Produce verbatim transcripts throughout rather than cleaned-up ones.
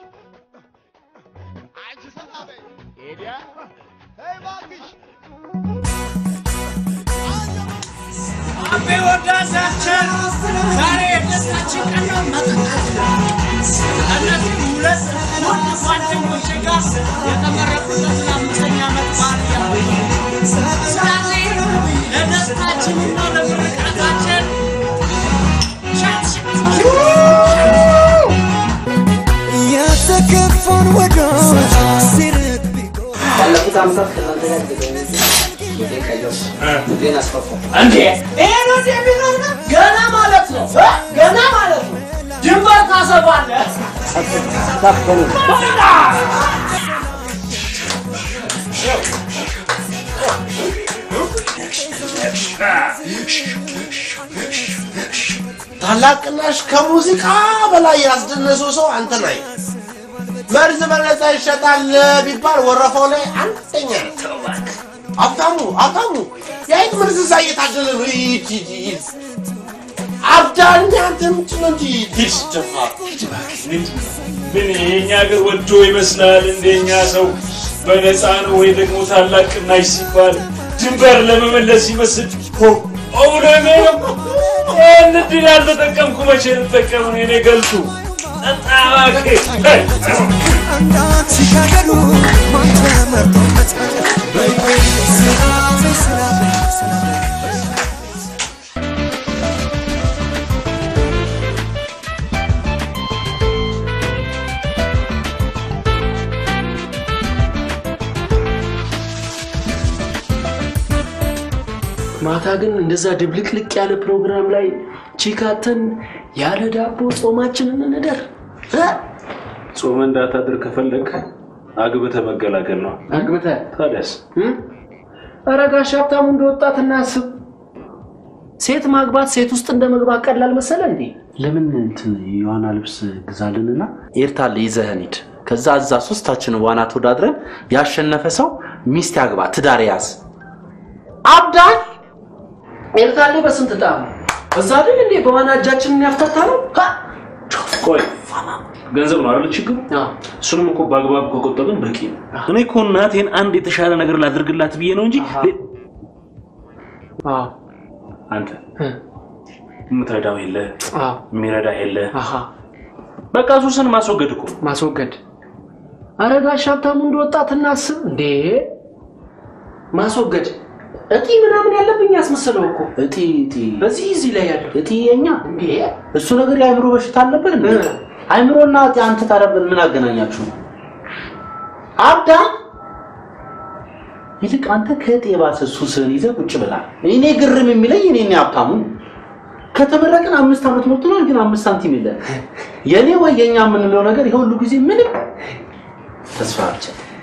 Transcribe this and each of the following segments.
አንቺ ሰላም ኤዲያ ሄይ ባክሽ አቤ ወዳጃችን ዛሬ የደስታችን ቀን ነው እነዚህ ሁለት ውድ ጓደኞቼ ጋር የተመረቁበትን አምስተኛ ዓመት በዓል ያደርጋሉ ስለዚህ ለደስታችንና ለምርቃታችን የተከፋን ወዳጅ ሲርቅ ባለፉት ዓመታት ከእናንተ ጋር ገና አስፋፋ እንዴ ይሄ ነው የሚለው ገና ማለት ነው ገና ማለት ነው ድንበር ታሰባለህ ታፈኑ ታላቅናሽ ከሙዚቃ በላይ ያስደነሰው ሰው አንተ ነህ መርዝ በነፃ ይሸጣል ቢባል ወረፈው ላይ አንተኛ አብታሙ አብታሙ ያይት መርዝ ሳይታደለ ነው ይቺ አብዳኛ አንተም እንጂ ትሽተፋ ምን የኛ ሀገር ወዶ ይመስላል እንደኛ ሰው በነፃ ነው ወይ ደግሞ ታላቅናሽ ሲባል ድንበር ለመመለስ ይመስል ሆ ኦብለኔ እንድል ያልተጠቀምኩ መቼ ልጠቀም ነው የኔ ገልቱ አጣባኬ አንዳች ሲሻገሩ ማን ተመርጦበት በይ በይ ሰላም ሰላም ሰላም ማታ ግን እንደዛ ድብልቅልቅ ያለ ፕሮግራም ላይ ቺካተን ያለ ዳቦ ጾማችንን እንደር ጾም እንዳታድር ከፈለክ አግብተ መገላገል ነው አግብተ ታዲያስ አረጋሽ ሀብታሙ እንደወጣትና አስብ ሴት ማግባት ሴት ውስጥ እንደመግባት ቀላል መሰለ እንዴ ለምን እንትን የዋና ልብስ ግዛልንና ኤርታሌ ይዘህንድ ከዛ አዛ ሶስታችን ዋና ተወዳድረን ያሸነፈ ሰው ሚስት ያግባ ትዳር ያዝ አብዳል ኤርታሌ በስንት ጣም እዛ አይደል እንዴ በዋና እጃችንን ያፍታታለው ቆይ ገንዘብ ነው አይደል ችግሩ እሱንም እኮ ባግባብ ቆጥበን በቂ ነው እኔ እኮ እናቴን አንድ የተሻለ ነገር ላድርግላት ብዬ ነው እንጂ አዎ አንተ ምትረዳው የለ አዎ ሚረዳ የለ አሃ በቃ ሱስን ማስወገድ እኮ ማስወገድ አረጋሽ ሀብታሙ እንደወጣትና አስብ እንዴ ማስወገድ እቲ ምናምን ያለብኝ ያስመስለው እኮ እቲ እቲ በዚህ እዚህ ላይ ያለው እቲ የኛ እንዴ እሱ ነገር ያይምሮ በሽታ አለበት እንዴ አይምሮና አንተ ታረብን ምን አገናኛችሁ አብዳ ይልቅ አንተ ከጤባስ ሱስን ይዘህ ቁጭ ብላ እኔ ግርም የሚለኝ እኔ ሀብታሙ ከተመረቀን አምስት አመት ሞልቶናል ግን አምስት ሳንቲም የለ የኔ ወይ የኛ ምንለው ነገር ይሄ ሁሉ ጊዜ ምንም ተስፋ አልቻ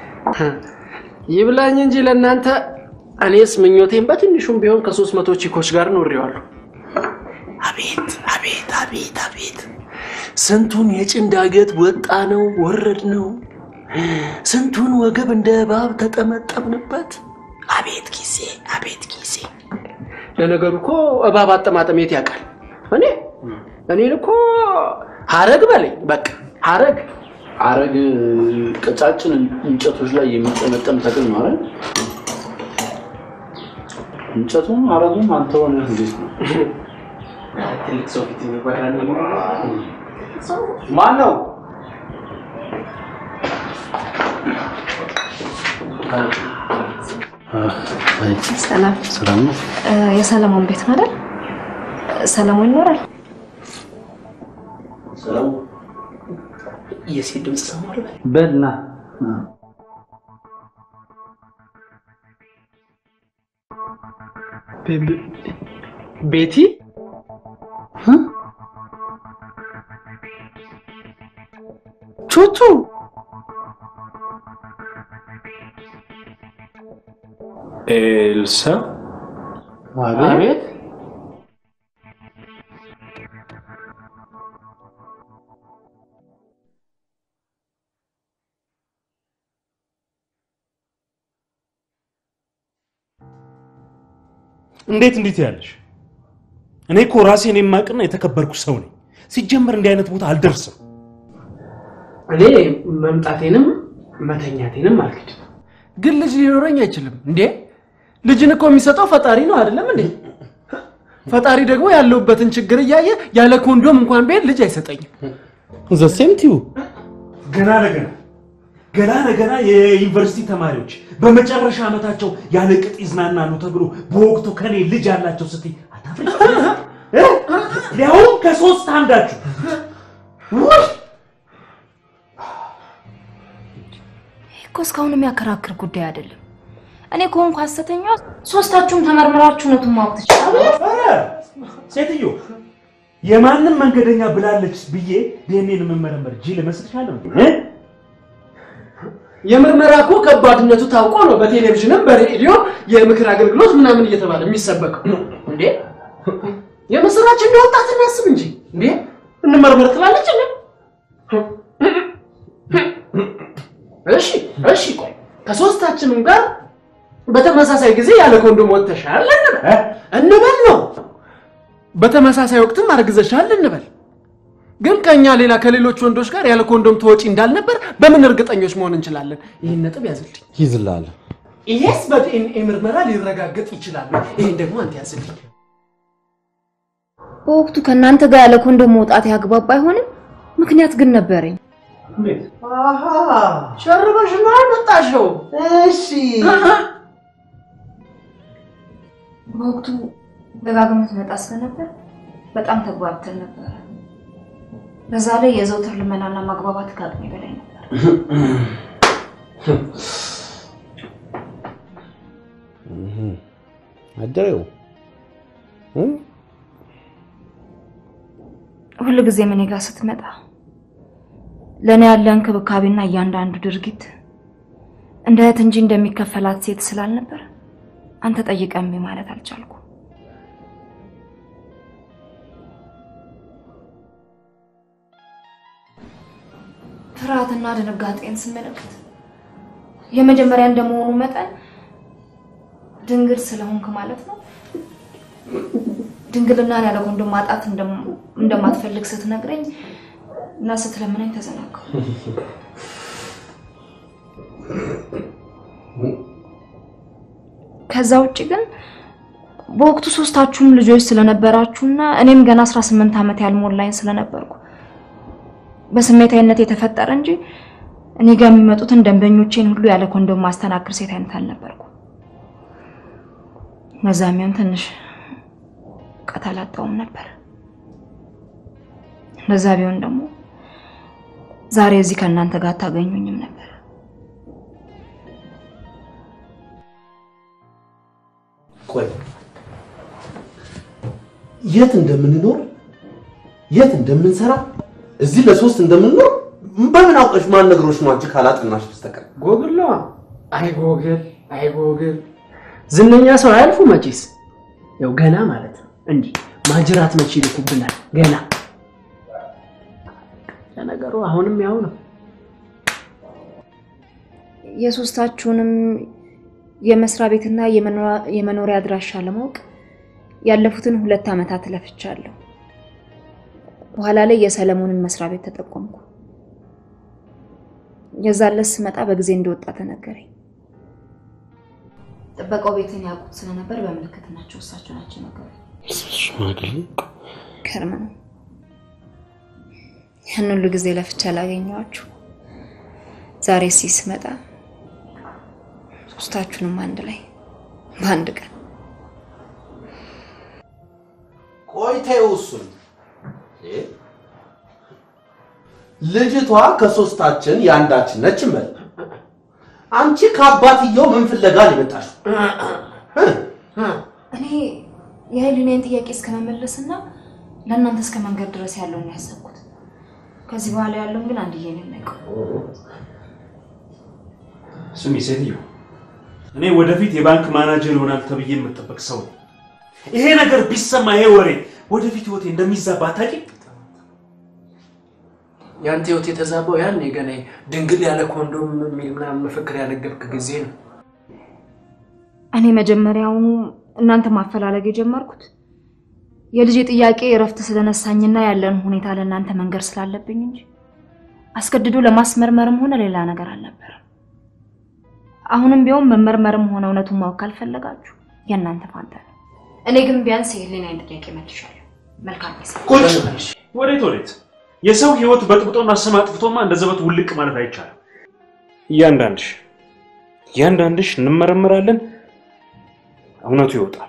ይብላኝ እንጂ ለናንተ እኔስ ምኞቴን በትንሹም ቢሆን ከ300 ቺኮች ጋር ኖሬዋለሁ አቤት አቤት አቤት አቤት ስንቱን የጭንዳገት ወጣ ነው ወረድ ነው ስንቱን ወገብ እንደ ባብ ተጠመጠምንበት አቤት ጊዜ አቤት ጊዜ ለነገሩ እኮ እባብ አጠማጠሜት ያውቃል እኔ እኔን እኮ ሐረግ በለኝ በቃ ሐረግ ሐረግ ቀጫጭን እንጨቶች ላይ የሚጠመጠም ተክል ነው አይደል እንጨቱም ሐረጉም አንተ ሆነ እንዴት ነው ትልቅ ሰው ፊት የሚባራን ነው ማን ነው ሰላም ሰላም ነው የሰላሙን ቤት ነው አይደል ሰላሙ ይኖራል ሰላም የሴት ድምጽ ሰማሁ በልና ቤቲ ቹቹ ኤልሳ አቤት እንዴት እንዴት ያለሽ እኔ እኮ ራሴን የማቅና የተከበርኩ ሰው ነኝ ሲጀመር እንዲህ አይነት ቦታ አልደርስም እኔ መምጣቴንም መተኛቴንም አልክድ ግን ልጅ ሊኖረኝ አይችልም እንዴ ልጅን እኮ የሚሰጠው ፈጣሪ ነው አይደለም እንዴ ፈጣሪ ደግሞ ያለውበትን ችግር ያያየ ያለ ኮንዶም እንኳን ቤት ልጅ አይሰጠኝም the same to you ገና ለገና ገና ለገና የዩኒቨርሲቲ ተማሪዎች በመጨረሻ አመታቸው ያለ ቅጥ ይዝናናሉ ተብሎ በወቅቱ ከኔ ልጅ ያላቸው ስትይ አታፍሪ እ ያው ከሶስት አንዳችሁ እኮ እስካሁን የሚያከራክር ጉዳይ አይደለም እኔ ኮንኩ ሐሰተኛ ሶስታችሁም ተመርምራችሁ ነው ማወቅ ትችላላችሁ ኧረ ሴትዮ የማንም መንገደኛ ብላለች ብዬ ዲኤንኤን መመርመር ጂል መስልሻለሁ እ የምርመራኩ ከባድነቱ ታውቆ ነው በቴሌቪዥንም በሬዲዮ የምክር አገልግሎት ምናምን እየተባለ የሚሰበከው እንዴ የመስራች እንደወጣት እናስብ እንጂ እንዴ እንመርመር ትላለች እንዴ እሺ እሺ ቆይ ከሶስታችንም ጋር በተመሳሳይ ጊዜ ያለ ኮንዶም ወጥተሻል እንበል እንበል ነው በተመሳሳይ ወቅትም አርግዘሻል እንበል ግን ከኛ ሌላ ከሌሎች ወንዶች ጋር ያለ ኮንዶም ተወጪ እንዳልነበር በምን እርግጠኞች መሆን እንችላለን ይሄን ነጥብ ያዝልኝ ይዝላል ይሄስ በዲኤንኤ ምርመራ ሊረጋገጥ ይችላል ይሄን ደግሞ አንተ ያዝልኝ በወቅቱ ከናንተ ጋር ያለ ኮንዶም መውጣት ያግባባ አይሆንም ምክንያት ግን ነበርኝ አሃ ሸርበሽ ነው መጣሽው እሺ በወቅቱ ደጋግመት መጣ ስለነበር በጣም ተግባብተን ነበር በዛ ላይ የዘውትር ልመናና ማግባባት ከአቅሜ በላይ ነበር አደረው ሁሉ ጊዜ ምን ጋር ስትመጣ ለኔ ያለ እንክብካቤና ያንዳንዱ ድርጊት እንደ እህት እንጂ እንደሚከፈላት ሴት ስላልነበር አንተ ጠይቀኝ ማለት አልቻልኩ ፍርሃትና ድንጋጤን ስመለከት የመጀመሪያ እንደመሆኑ መጠን ድንግል ስለሆንክ ማለት ነው ድንግልና ያለ ኮንዶም ማጣት እንደማትፈልግ ስትነግረኝ እና ስትለምነኝ ተዘናጋው ከዛ ውጪ ግን በወቅቱ ሶስታችሁም ልጆች ስለነበራችሁና እኔም ገና አስራ ስምንት አመት ያልሞላኝ ስለነበርኩ በስሜታዊነት የተፈጠረ እንጂ እኔ ጋር የሚመጡትን ደንበኞቼን ሁሉ ያለ ኮንዶም ማስተናገር ሴት አይነት አልነበርኩ መዛሚያን ትንሽ ቀታላጣውም ነበር ለዛ ቢሆን ደግሞ ዛሬ እዚህ ከናንተ ጋር ታገኙኝም ነበር ቆይ የት እንደምንኖር የት እንደምንሰራ እዚህ ለሶስት እንደምንኖር በምን አውቀሽ ማን ነገሮች ነው አንቺ ካላጥናሽ በስተቀር ጎግል ነው አይ ጎግል አይ ጎግል ዝነኛ ሰው አያልፉ መጪስ ያው ገና ማለት ነው እንዴ ማጅራት መጪ ልኩብናል ገና ለነገሩ አሁንም ያው ነው የሶስታችሁንም የመስሪያ ቤትና የመኖሪያ አድራሻ ለማወቅ ያለፉትን ሁለት አመታት ለፍቻለሁ በኋላ ላይ የሰለሞንን መስሪያ ቤት ተጠቆምኩ የዛለስ መጣ በጊዜ እንደወጣ ተነገረኝ ጥበቃው ቤትን ያውቁት ስለነበር በመልከትናቸው እሳቸው ናቸው ነገር ሽማግሌ ከርማ ያን ሁሉ ጊዜ ለፍቻ ላገኘዋችሁ ዛሬ ሲስመጣ ሶስታችሁንም አንድ ላይ በአንድ ቀን ቆይተው እሱን ልጅቷ ከሶስታችን ያንዳችን ነች እንበል አንቺ ከአባትየው ምን ፍለጋ ሊመጣሽ እኔ የህሊናን ጥያቄ እስከመመለስና ለእናንተ እስከ መንገድ ድረስ ያለው ነው ያሰብኩት ከዚህ በኋላ ያለው ግን አንድ ይሄን ነው ስሚ ሴትዮ እኔ ወደፊት የባንክ ማናጀር ይሆናል ተብዬ የምጠበቅ ሰው ይሄ ነገር ቢሰማ ይሄ ወሬ ወደፊት ወቴ እንደሚዛባ ታቂ ያንተ ህይወት የተዛባው ያን የገና ድንግል ያለ ኮንዶም ምናምን መፈክር ያነገብክ ጊዜ ነው እኔ መጀመሪያውኑ እናንተ ማፈላለግ የጀመርኩት የልጅ ጥያቄ እረፍት ስለነሳኝና ያለን ሁኔታ ለእናንተ መንገር ስላለብኝ እንጂ አስገድዶ ለማስመርመርም ሆነ ሌላ ነገር አልነበረ አሁንም ቢሆን መመርመርም ሆነ እውነቱን ማወቅ ካልፈለጋችሁ የእናንተ ፋንታ ነው እኔ ግን ቢያንስ የሌላ ጥያቄ መልሻለሁ መልካም ነው ቁጭ ወዴት ወዴት የሰው ህይወት በጥብጦና ስም አጥፍቶማ እንደዘበት ውልቅ ማለት አይቻልም ያንዳንድሽ ያንዳንድሽ እንመረምራለን እውነቱ ይወጣል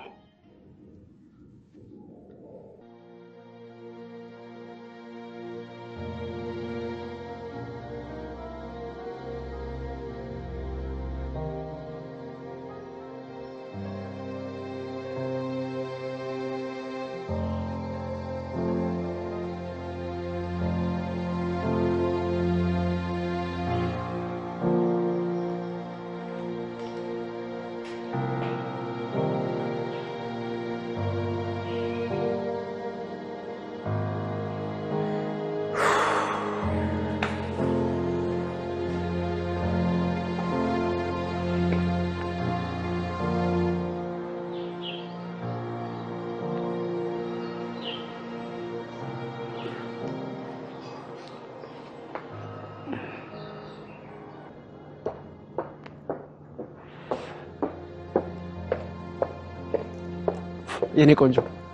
የኔ ቆንጆ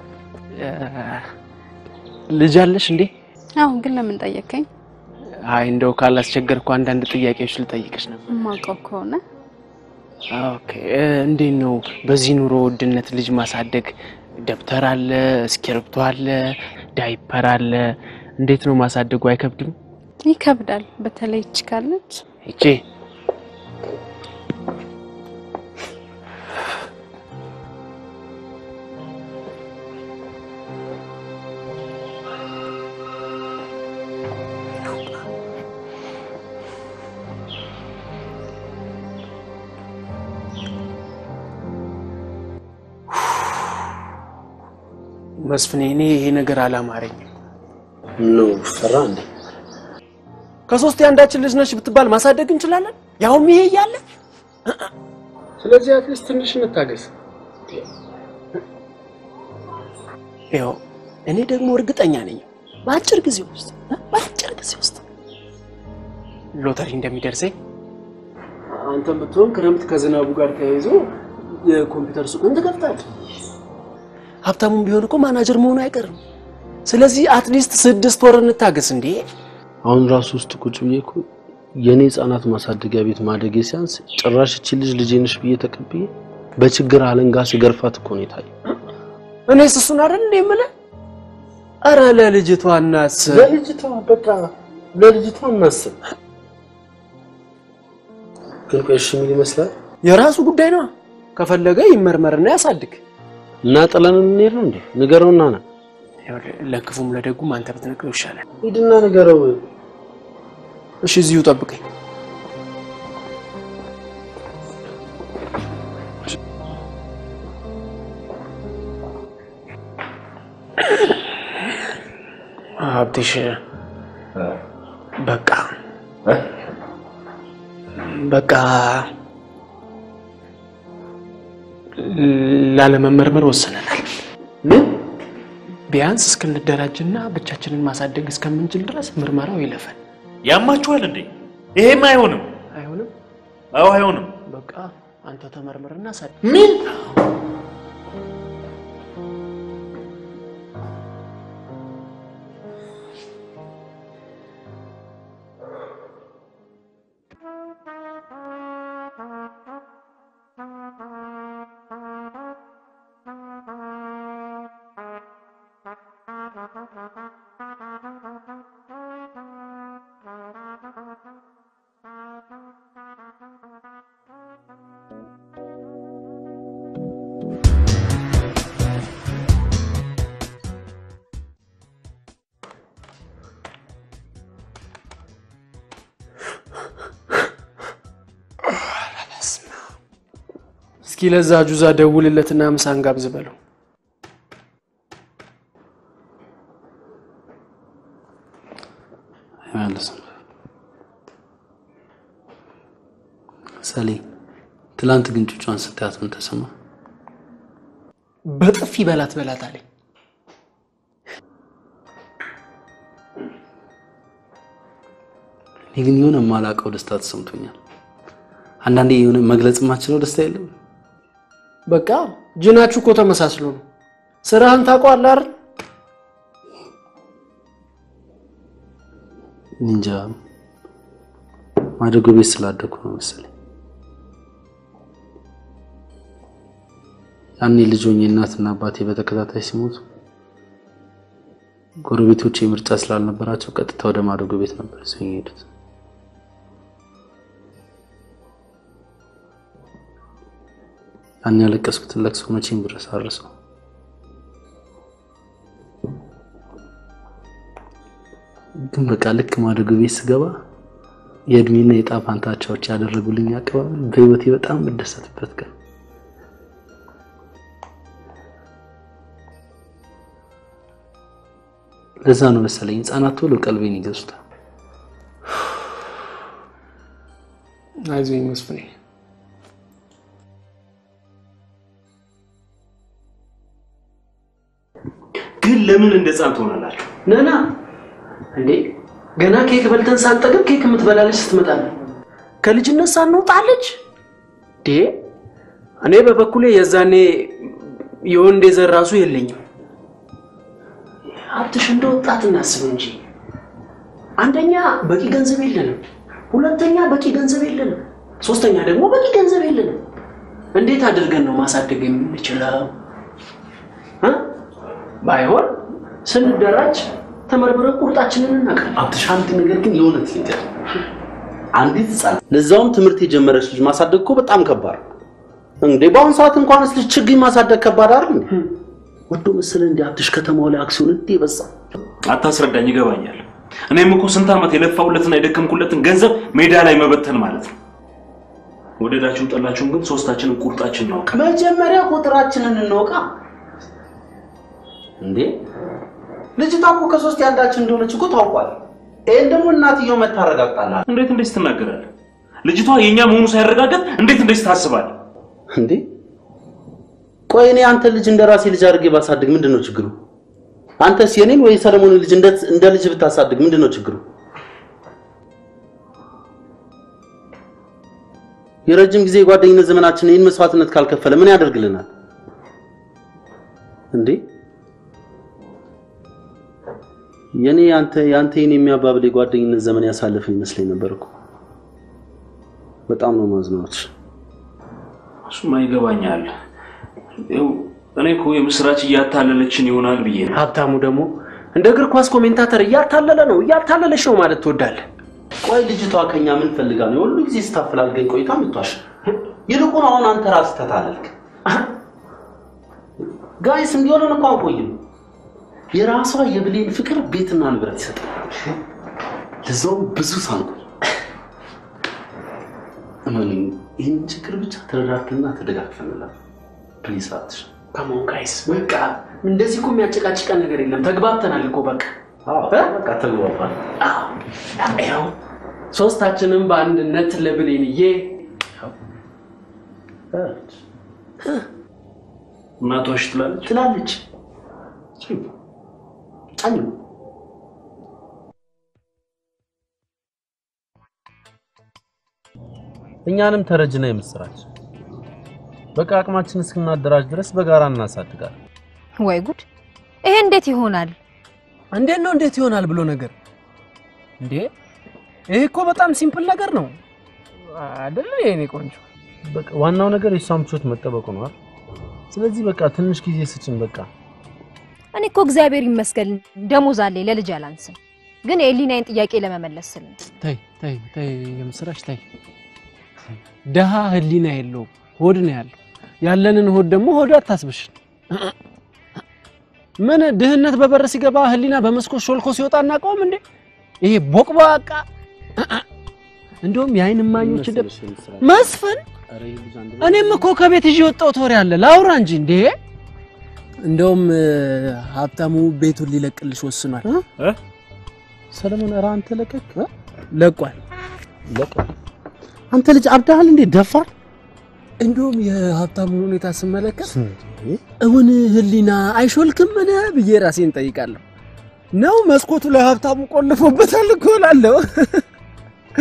ልጅ አለሽ እንዴ? አዎ ግን ለምን ጠየቀኝ? አይ እንደው ካላስቸገርኩ አንዳንድ ጥያቄዎች ልጠይቅሽ ነበር። ማውቀው ከሆነ ኦኬ እንዴት ነው በዚህ ኑሮ ውድነት ልጅ ማሳደግ? ደብተር አለ፣ እስክሪብቶ አለ፣ ዳይፐር አለ። እንዴት ነው ማሳደጉ አይከብድም? ይከብዳል። በተለይ እቺ ካለች እቺ መስፍኔ እኔ ይሄ ነገር አላማረኝም ነው ፈራ እንዴ ከሶስት ያንዳችን ልጅ ነሽ ብትባል ማሳደግ እንችላለን ያውም ይሄ ያለ ስለዚህ አትሊስት ትንሽ እንታገስ ያው እኔ ደግሞ እርግጠኛ ነኝ በአጭር ጊዜ ውስጥ በአጭር ጊዜ ውስጥ ሎተሪ እንደሚደርሰኝ አንተም ብትሆን ክረምት ከዝናቡ ጋር ተያይዞ የኮምፒውተር ሱቁን ትከፍታለህ ሀብታሙም ቢሆን እኮ ማናጀር መሆኑ አይቀርም ስለዚህ አትሊስት ስድስት ወር እንታገስ እንዴ አሁን ራሱ ውስጥ ቁጭ ብዬ እኮ የኔ ህፃናት ማሳደጊያ ቤት ማደግ ሲያንስ ጭራሽ እቺ ልጅ ልጄ ነሽ ብዬ ተቀብዬ በችግር አለንጋ ሲገርፋት እኮ ነው የታየው እኔስ እሱን አይደል እንዴ የምልህ ኧረ ለልጅቷ እናስብ ለልጅቷ በቃ ለልጅቷ እናስብ ግን ቆይሽ ምን ይመስላል የራሱ ጉዳይ ነው ከፈለገ ይመርመርና ያሳድግ እና ጥለን እንሄድ ነው እንዴ ንገረውና ና ለክፉም ለደጉም አንተ ብትነግረው ይሻላል ሂድና ንገረው እሺ እዚሁ ጠብቀኝ አብዲሽ በቃ በቃ ላለመመርመር ወሰነናል ምን ቢያንስ እስከንደራጅና ብቻችንን ማሳደግ እስከምንችል ድረስ ምርመራው ይለፈን ያማችኋል እንዴ ይሄም አይሆንም አይሆንም አዎ አይሆንም በቃ አንተ ተመርመርና ሳድግ ምን እስኪ ለዛ ጁዛ ደውልለትና ምሳን ጋብዝ በለው አይመለስም ሰሊ ትላንት ግን ጩጫን ስታያት ምን ተሰማ በጥፊ በላት በላት አለኝ ግን የሆነ ማላቀው ደስታ ተሰምቶኛል አንዳንዴ የሆነ መግለጽ ማችለው ደስታ የለም በቃ ጅናችሁ እኮ ተመሳስሎ ነው ስራህን ታውቀዋለህ አይደል እንጃ ማደጎ ቤት ስላደኩ ነው መሰለኝ ያኔ ልጆኝ እናትና አባቴ በተከታታይ ሲሞቱ ጎረቤቶቼ ምርጫ ስላልነበራቸው ቀጥታ ወደ ማደጎ ቤት ነበር ሲሄዱት ያን ያለቀስኩት ለቅሶ መቼም ድረስ አልረሳው ግን በቃ ልክ ማደጎ ቤት ስገባ የእድሜና የጣፋንታቸውች ያደረጉልኝ አቀባበል በህይወቴ በጣም መደሰትበት ቀን ለዛ ነው መሰለኝ ህፃናት ሁሉ ቀልቤን ይገዙታል አይዞኝ መስፍኔ ግን ለምን እንደዛን ትሆናላችሁ ነና እንዴ ገና ኬክ በልተን ሳንጠግብ ኬክ የምትበላለች ስትመጣለህ ከልጅነት ሳንወጣለች ዴ እኔ በበኩሌ የዛኔ የወንዴ ዘራሱ የለኝም አጥሽ እንደ ወጣት እናስብ እንጂ አንደኛ በቂ ገንዘብ የለንም ሁለተኛ በቂ ገንዘብ የለንም ሶስተኛ ደግሞ በቂ ገንዘብ የለንም እንዴት አድርገን ነው ማሳደግ የምንችለው እ ባይሆን ስንደራጅ ተመርምረ ቁርጣችንን እናቀርብ አጥሽ አንድ ነገር ግን የሆነት ልንገር አንዲት ህፃን ለዛውም ትምህርት የጀመረች ልጅ ማሳደግ እኮ በጣም ከባድ እንዴ ባሁን ሰዓት እንኳንስ ልጅ ችግኝ ማሳደግ ከባድ አይደል ወዶ መስለ እንዴ አጥሽ ከተማው ላይ አክሲዮን እንዴ በዛ አታስረዳኝ ይገባኛል እኔም እኮ ስንት አመት የለፋውለትና የደከምኩለትን ገንዘብ ሜዳ ላይ መበተን ማለት ነው ወደዳችሁ ጠላችሁን ግን ሶስታችንን ቁርጣችን ነው መጀመሪያ ቁጥራችንን እንወቃ እንዴ ልጅቷ እኮ ከሶስት ያንዳችን እንደሆነች እኮ ታውቋል ኤን ደግሞ እናትየው መታረጋግጣላ እንዴት እንዴት ትናገራለህ ልጅቷ የኛ መሆኑ ሳይረጋገጥ እንዴት እንዴት ታስባለህ እንዴ ቆይ እኔ አንተ ልጅ እንደራሴ ልጅ አድርጌ ባሳድግ ምንድነው ችግሩ አንተስ የኔን ወይ ሰለሞን ልጅ እንደ እንደ ልጅ ብታሳድግ ምንድነው ችግሩ የረጅም ጊዜ ጓደኝነት ዘመናችን ይህን መስዋዕትነት ካልከፈለ ምን ያደርግልናል እንዴ የኔ አንተ ያንተ የኔ የሚያባብል ጓደኝነት ዘመን ያሳለፈ ይመስለኝ ነበርኩ በጣም ነው ማዝናዎች እሱ ማይገባኛል ይው እኔ እኮ የምስራች ያታለለችን ይሆናል ብዬ ነው ሀብታሙ ደግሞ እንደ እግር ኳስ ኮሜንታተር ያታለለ ነው ያታለለሽ ነው ማለት ትወዳለህ ቆይ ልጅቷ ከኛ ምን ፈልጋ ነው ሁሉ ጊዜ ስታፈላልገኝ ቆይታ ምትዋሽ ይልቁን አሁን አንተ ራስ ተታለልክ ጋይስ እንዲሆነ ነው ቆይም የራሷ የብሌን ፍቅር ቤትና ንብረት ይሰጣል ለዛው ብዙ ሳንኩ አማኒ ይህን ችግር ብቻ ተረዳርተና ተደጋግፈንላ ፕሊዝ አትሽ ካሞን ጋይስ በቃ እንደዚህ እኮ የሚያጨቃጭቀን ነገር የለም ተግባብተናል እኮ በቃ አዎ በቃ ተግባባን አዎ ያው ሶስታችንም በአንድነት ለብሌንዬ እናቷሽ ትላለች ትላለች አኝ እኛንም ተረጅና የምስራች በቃ አቅማችን እስክናደራጅ ድረስ በጋራ እናሳድጋለን ወይ ጉድ ይሄ እንዴት ይሆናል እንዴት ነው እንዴት ይሆናል ብሎ ነገር እንዴ ይሄ እኮ በጣም ሲምፕል ነገር ነው አይደል የኔ ቆንጆ በቃ ዋናው ነገር የሷምቾት መጠበቁ ነው አይደል ስለዚህ በቃ ትንሽ ጊዜ ስጭን በቃ እኔ እኮ እግዚአብሔር ይመስገን ደሞዝ አለኝ ለልጅ አላንስም ግን የሊናዬን ጥያቄ ለመመለስ ስል ታይ ታይ ታይ የምስራች ታይ ደሃ ህሊና የለው ሆድ ነው ያለው ያለንን ሆድ ደግሞ ሆድ አታስብሽ ምን ድህነት በበር ሲገባ ህሊና በመስኮት ሾልኮ ሲወጣና ቆም እንዴ ይሄ ቦቅባቃ እንደውም ያይን ማኞች እንደ መስፈን እኔም እኮ ከቤት ይዤ ወጣው ቶሪ አለ ላውራ እንጂ እንዴ እንደውም ሀብታሙ ቤቱን ሊለቅልሽ ወስኗል እ ሰለሞን ራ አንተ ለቀቅ ለቋል ለቋል አንተ ልጅ አብዳሃል እንዴ ደፋር እንደውም የሀብታሙ ሁኔታ ስመለከት እውን ህሊና አይሾልክም እኔ ብዬ ራሴን ጠይቃለሁ ነው መስኮቱ ላይ ሀብታሙ ቆልፎበታል እኮ ላለው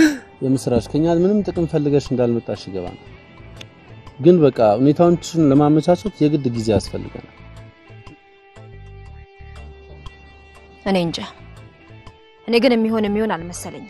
የምስራች ከኛ ምንም ጥቅም ፈልገሽ እንዳልመጣሽ ይገባል ግን በቃ ሁኔታዎችን ለማመቻቸት የግድ ጊዜ ያስፈልጋል እኔ እንጃ እኔ ግን የሚሆን የሚሆን አልመሰለኝም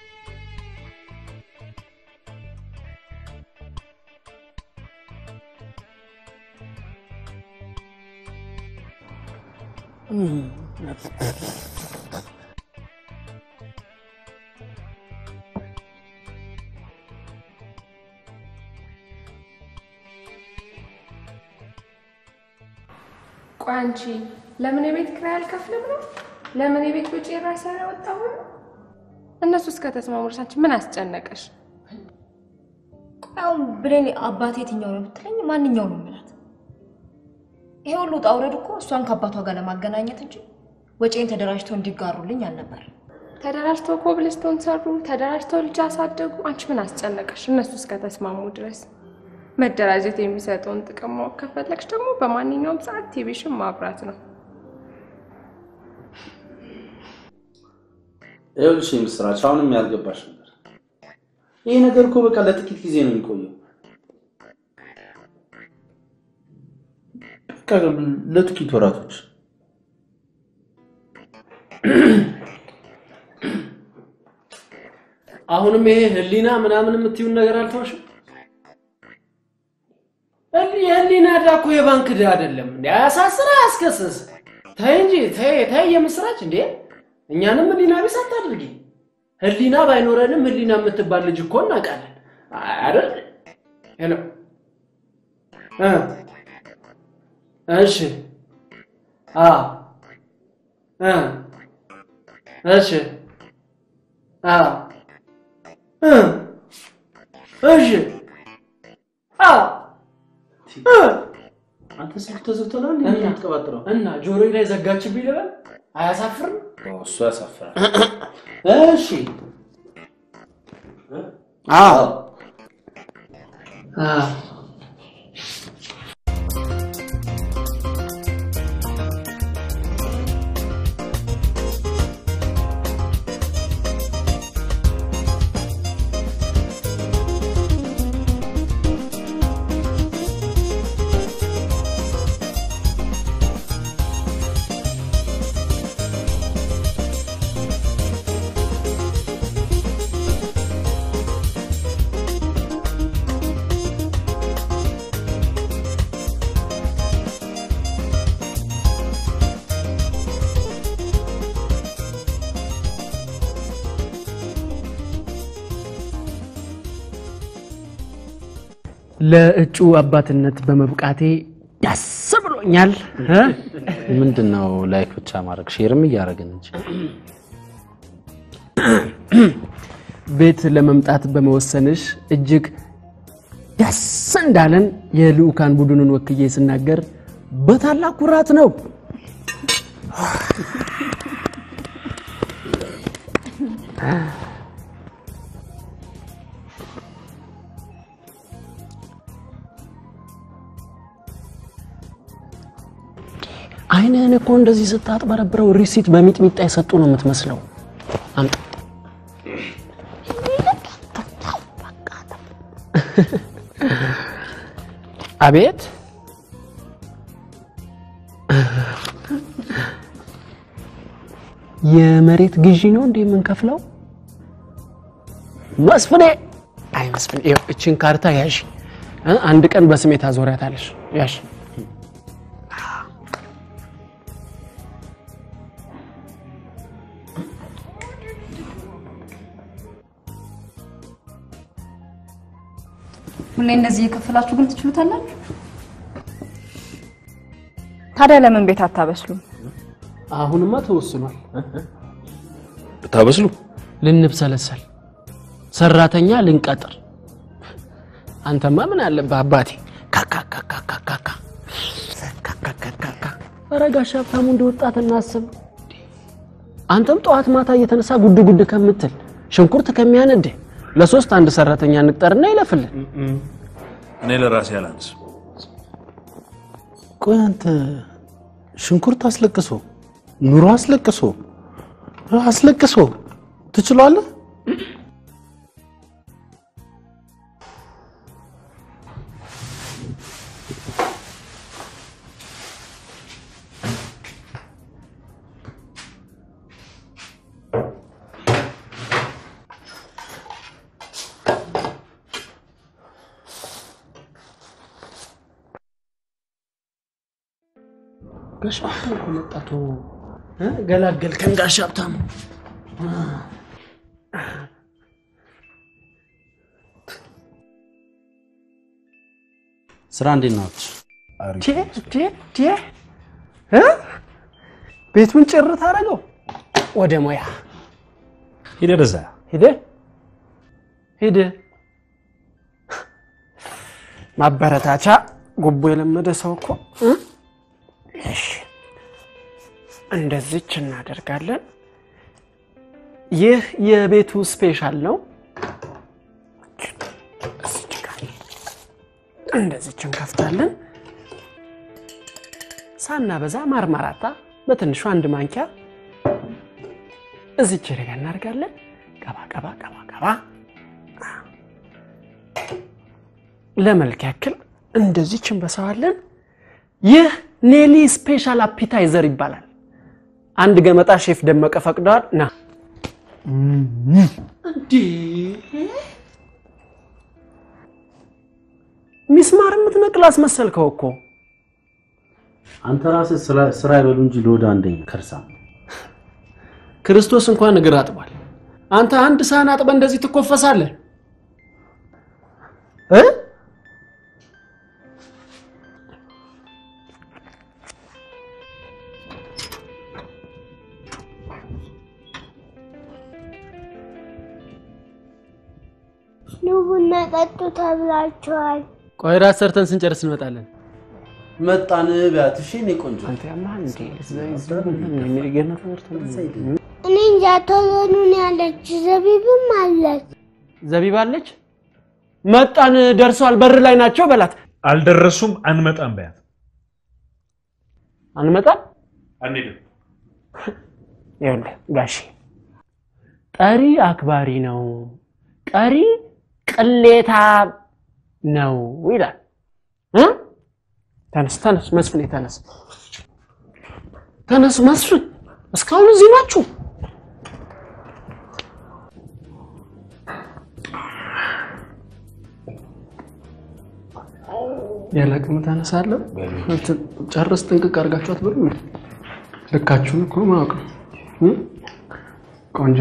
ቋንቺ ለምን የቤት ክራይ አልከፍልም ነው ለምን የቤት ወጪ ራስ ያወጣው ነው እነሱስ ከተስማሙርሳችን ምን አስጨነቀሽ አው ብሬኒ አባቴ የትኛው ነው ብትለኝ ማንኛው ነው ማለት ይሄ ሁሉ ጣውረድ እኮ እሷን ከአባቷ ጋር ለማገናኘት እንጂ ወጪን ተደራጅተው እንዲጋሩልኝ አልነበር ተደራጅተው ኮብልስቶን ሰሩ ተደራጅተው ልጅ አሳደጉ አንቺ ምን አስጨነቀሽ እነሱስ ከተስማሙ ድረስ መደራጀት የሚሰጠውን ጥቅም ማወቅ ከፈለግሽ ደግሞ በማንኛውም ሰዓት ቲቪሽን ማብራት ነው እልሽ ምስራች አሁንም ያልገባሽ ነገር ይሄ ነገር እኮ በቃ ለጥቂት ጊዜ ነው የሚቆየው በቃ ለጥቂት ወራቶች አሁንም ይሄ ህሊና ምናምን የምትዩን ነገር አልተዋሽም ህሊና ዳኮ የባንክ ዳ አይደለም እንዴ አያሳስራ አስከሰስ ታይ እንጂ ታይ ታይ የምስራች እንዴ እኛንም ህሊና ቢስ አታድርጊ ህሊና ባይኖረንም ህሊና የምትባል ልጅ እኮ እናቃለን አይደል ሄሎ እ እሺ አ እ እሺ አ እ እሺ አ አንተ ስልክ ተዘግቷል እንዴ አትቀባጥረው እና ጆሮዬ ላይ ዘጋችብኝ ልበል አያሳፍርም እሱ ያሳፍራል እሺ አዎ አ ለእጩ አባትነት በመብቃቴ ደስ ብሎኛል ምንድነው ላይክ ብቻ ማድረግ ሼርም ያያረገን እንጂ ቤት ለመምጣት በመወሰንሽ እጅግ ደስ እንዳለን የልኡካን ቡድኑን ወክዬ ስናገር በታላቅ ኩራት ነው አይነን እኮ እንደዚህ ስታጥበረብረው ሪሲት በሚጥሚጣ ይሰጡ ነው የምትመስለው አምጣ አቤት የመሬት ግዢ ነው እንዴ የምንከፍለው መስፍኔ አይ መስፍኔ እቺን ካርታ ያሽ አንድ ቀን በስሜት አዞራታለሽ ያሽ ሁሌ እንደዚህ የከፈላችሁ ግን ትችሉታላችሁ ታዲያ ለምን ቤት አታበስሉም አሁንማ ተወስኗል ታበስሉ ልንብሰለሰል ሰራተኛ ልንቀጥር አንተማ ምን አለበት አባቴ ካካካካካካ ካካካካካ አረጋሽ ሀብታሙ እንደወጣት እናስብ አንተም ጧት ማታ እየተነሳ ጉድ ጉድ ከምትል ሽንኩርት ከሚያነድ ለሶስት አንድ ሰራተኛ እንቅጠርና ይለፍልን እኔ ለራሴ ያላንስ ቆይ አንተ ሽንኩርት አስለቅሶ ኑሮ አስለቅሶ አስለቅሶ ትችላለህ ጋሽ ሀብታሙ መጣቶ እ ገላገልከን ጋሽ ሀብታሙ ስራ እንዴት ነው? ቼ ቼ ቼ እ ቤቱን ጭርት አደረገው ወደ ሞያ ሄደ ደዛ ሄደ ሄደ ማበረታቻ ጉቦ የለመደ ሰው እኮ እሺ እንደዚህ እናደርጋለን ይህ የቤቱ ስፔሻል ነው እንደዚህ እንከፍታለን ሳና በዛ ማርማራታ በትንሹ አንድ ማንኪያ እዚህ ቸረጋ እናርጋለን ቀባ ቀባ ቀባ ቀባ ለመልክ ያክል እንደዚህ እንበሳዋለን ይህ ኔሊ ስፔሻል አፒታይዘር ይባላል አንድ ገመጣ ሼፍ ደመቀ ፈቅዷል ና እንዴ ሚስማር የምትነቅላስ መሰልከው እኮ አንተ ራስህ ስራ ይበሉ እንጂ ሎዳ አንደኛ ከርሳ ክርስቶስ እንኳን እግር አጥቧል አንተ አንድ ሳህን አጥበ እንደዚህ ትኮፈሳለህ እ ኑቡና ጠጡ ተብላችኋል ቆይ ራስ ሰርተን ስንጨርስ እንመጣለን መጣን ቢያት እሺ እኔ ቆንጆ አንተ ያማህ እንዴ የሚገና ትምህርት እኔ እንጃ ቶሎኑን ያለች ዘቢብም አለች ዘቢብ አለች መጣን ደርሷል በር ላይ ናቸው በላት አልደረሱም አንመጣም በያት አንመጣም አንሄድም ይኸውልህ ጋሺ ጠሪ አክባሪ ነው ቀሪ ቅሌታ ነው ይላል እ ተነስ ተነስ መስፍን ተነስ ተነስ መስፍን እስካሁን እዚህ ናችሁ ያለቀም ተነሳለሁ ጨርስ ጥንቅቅ አርጋችሁ አትበሉ ልካችሁን እኮ ማውቅ እ ቆንጆ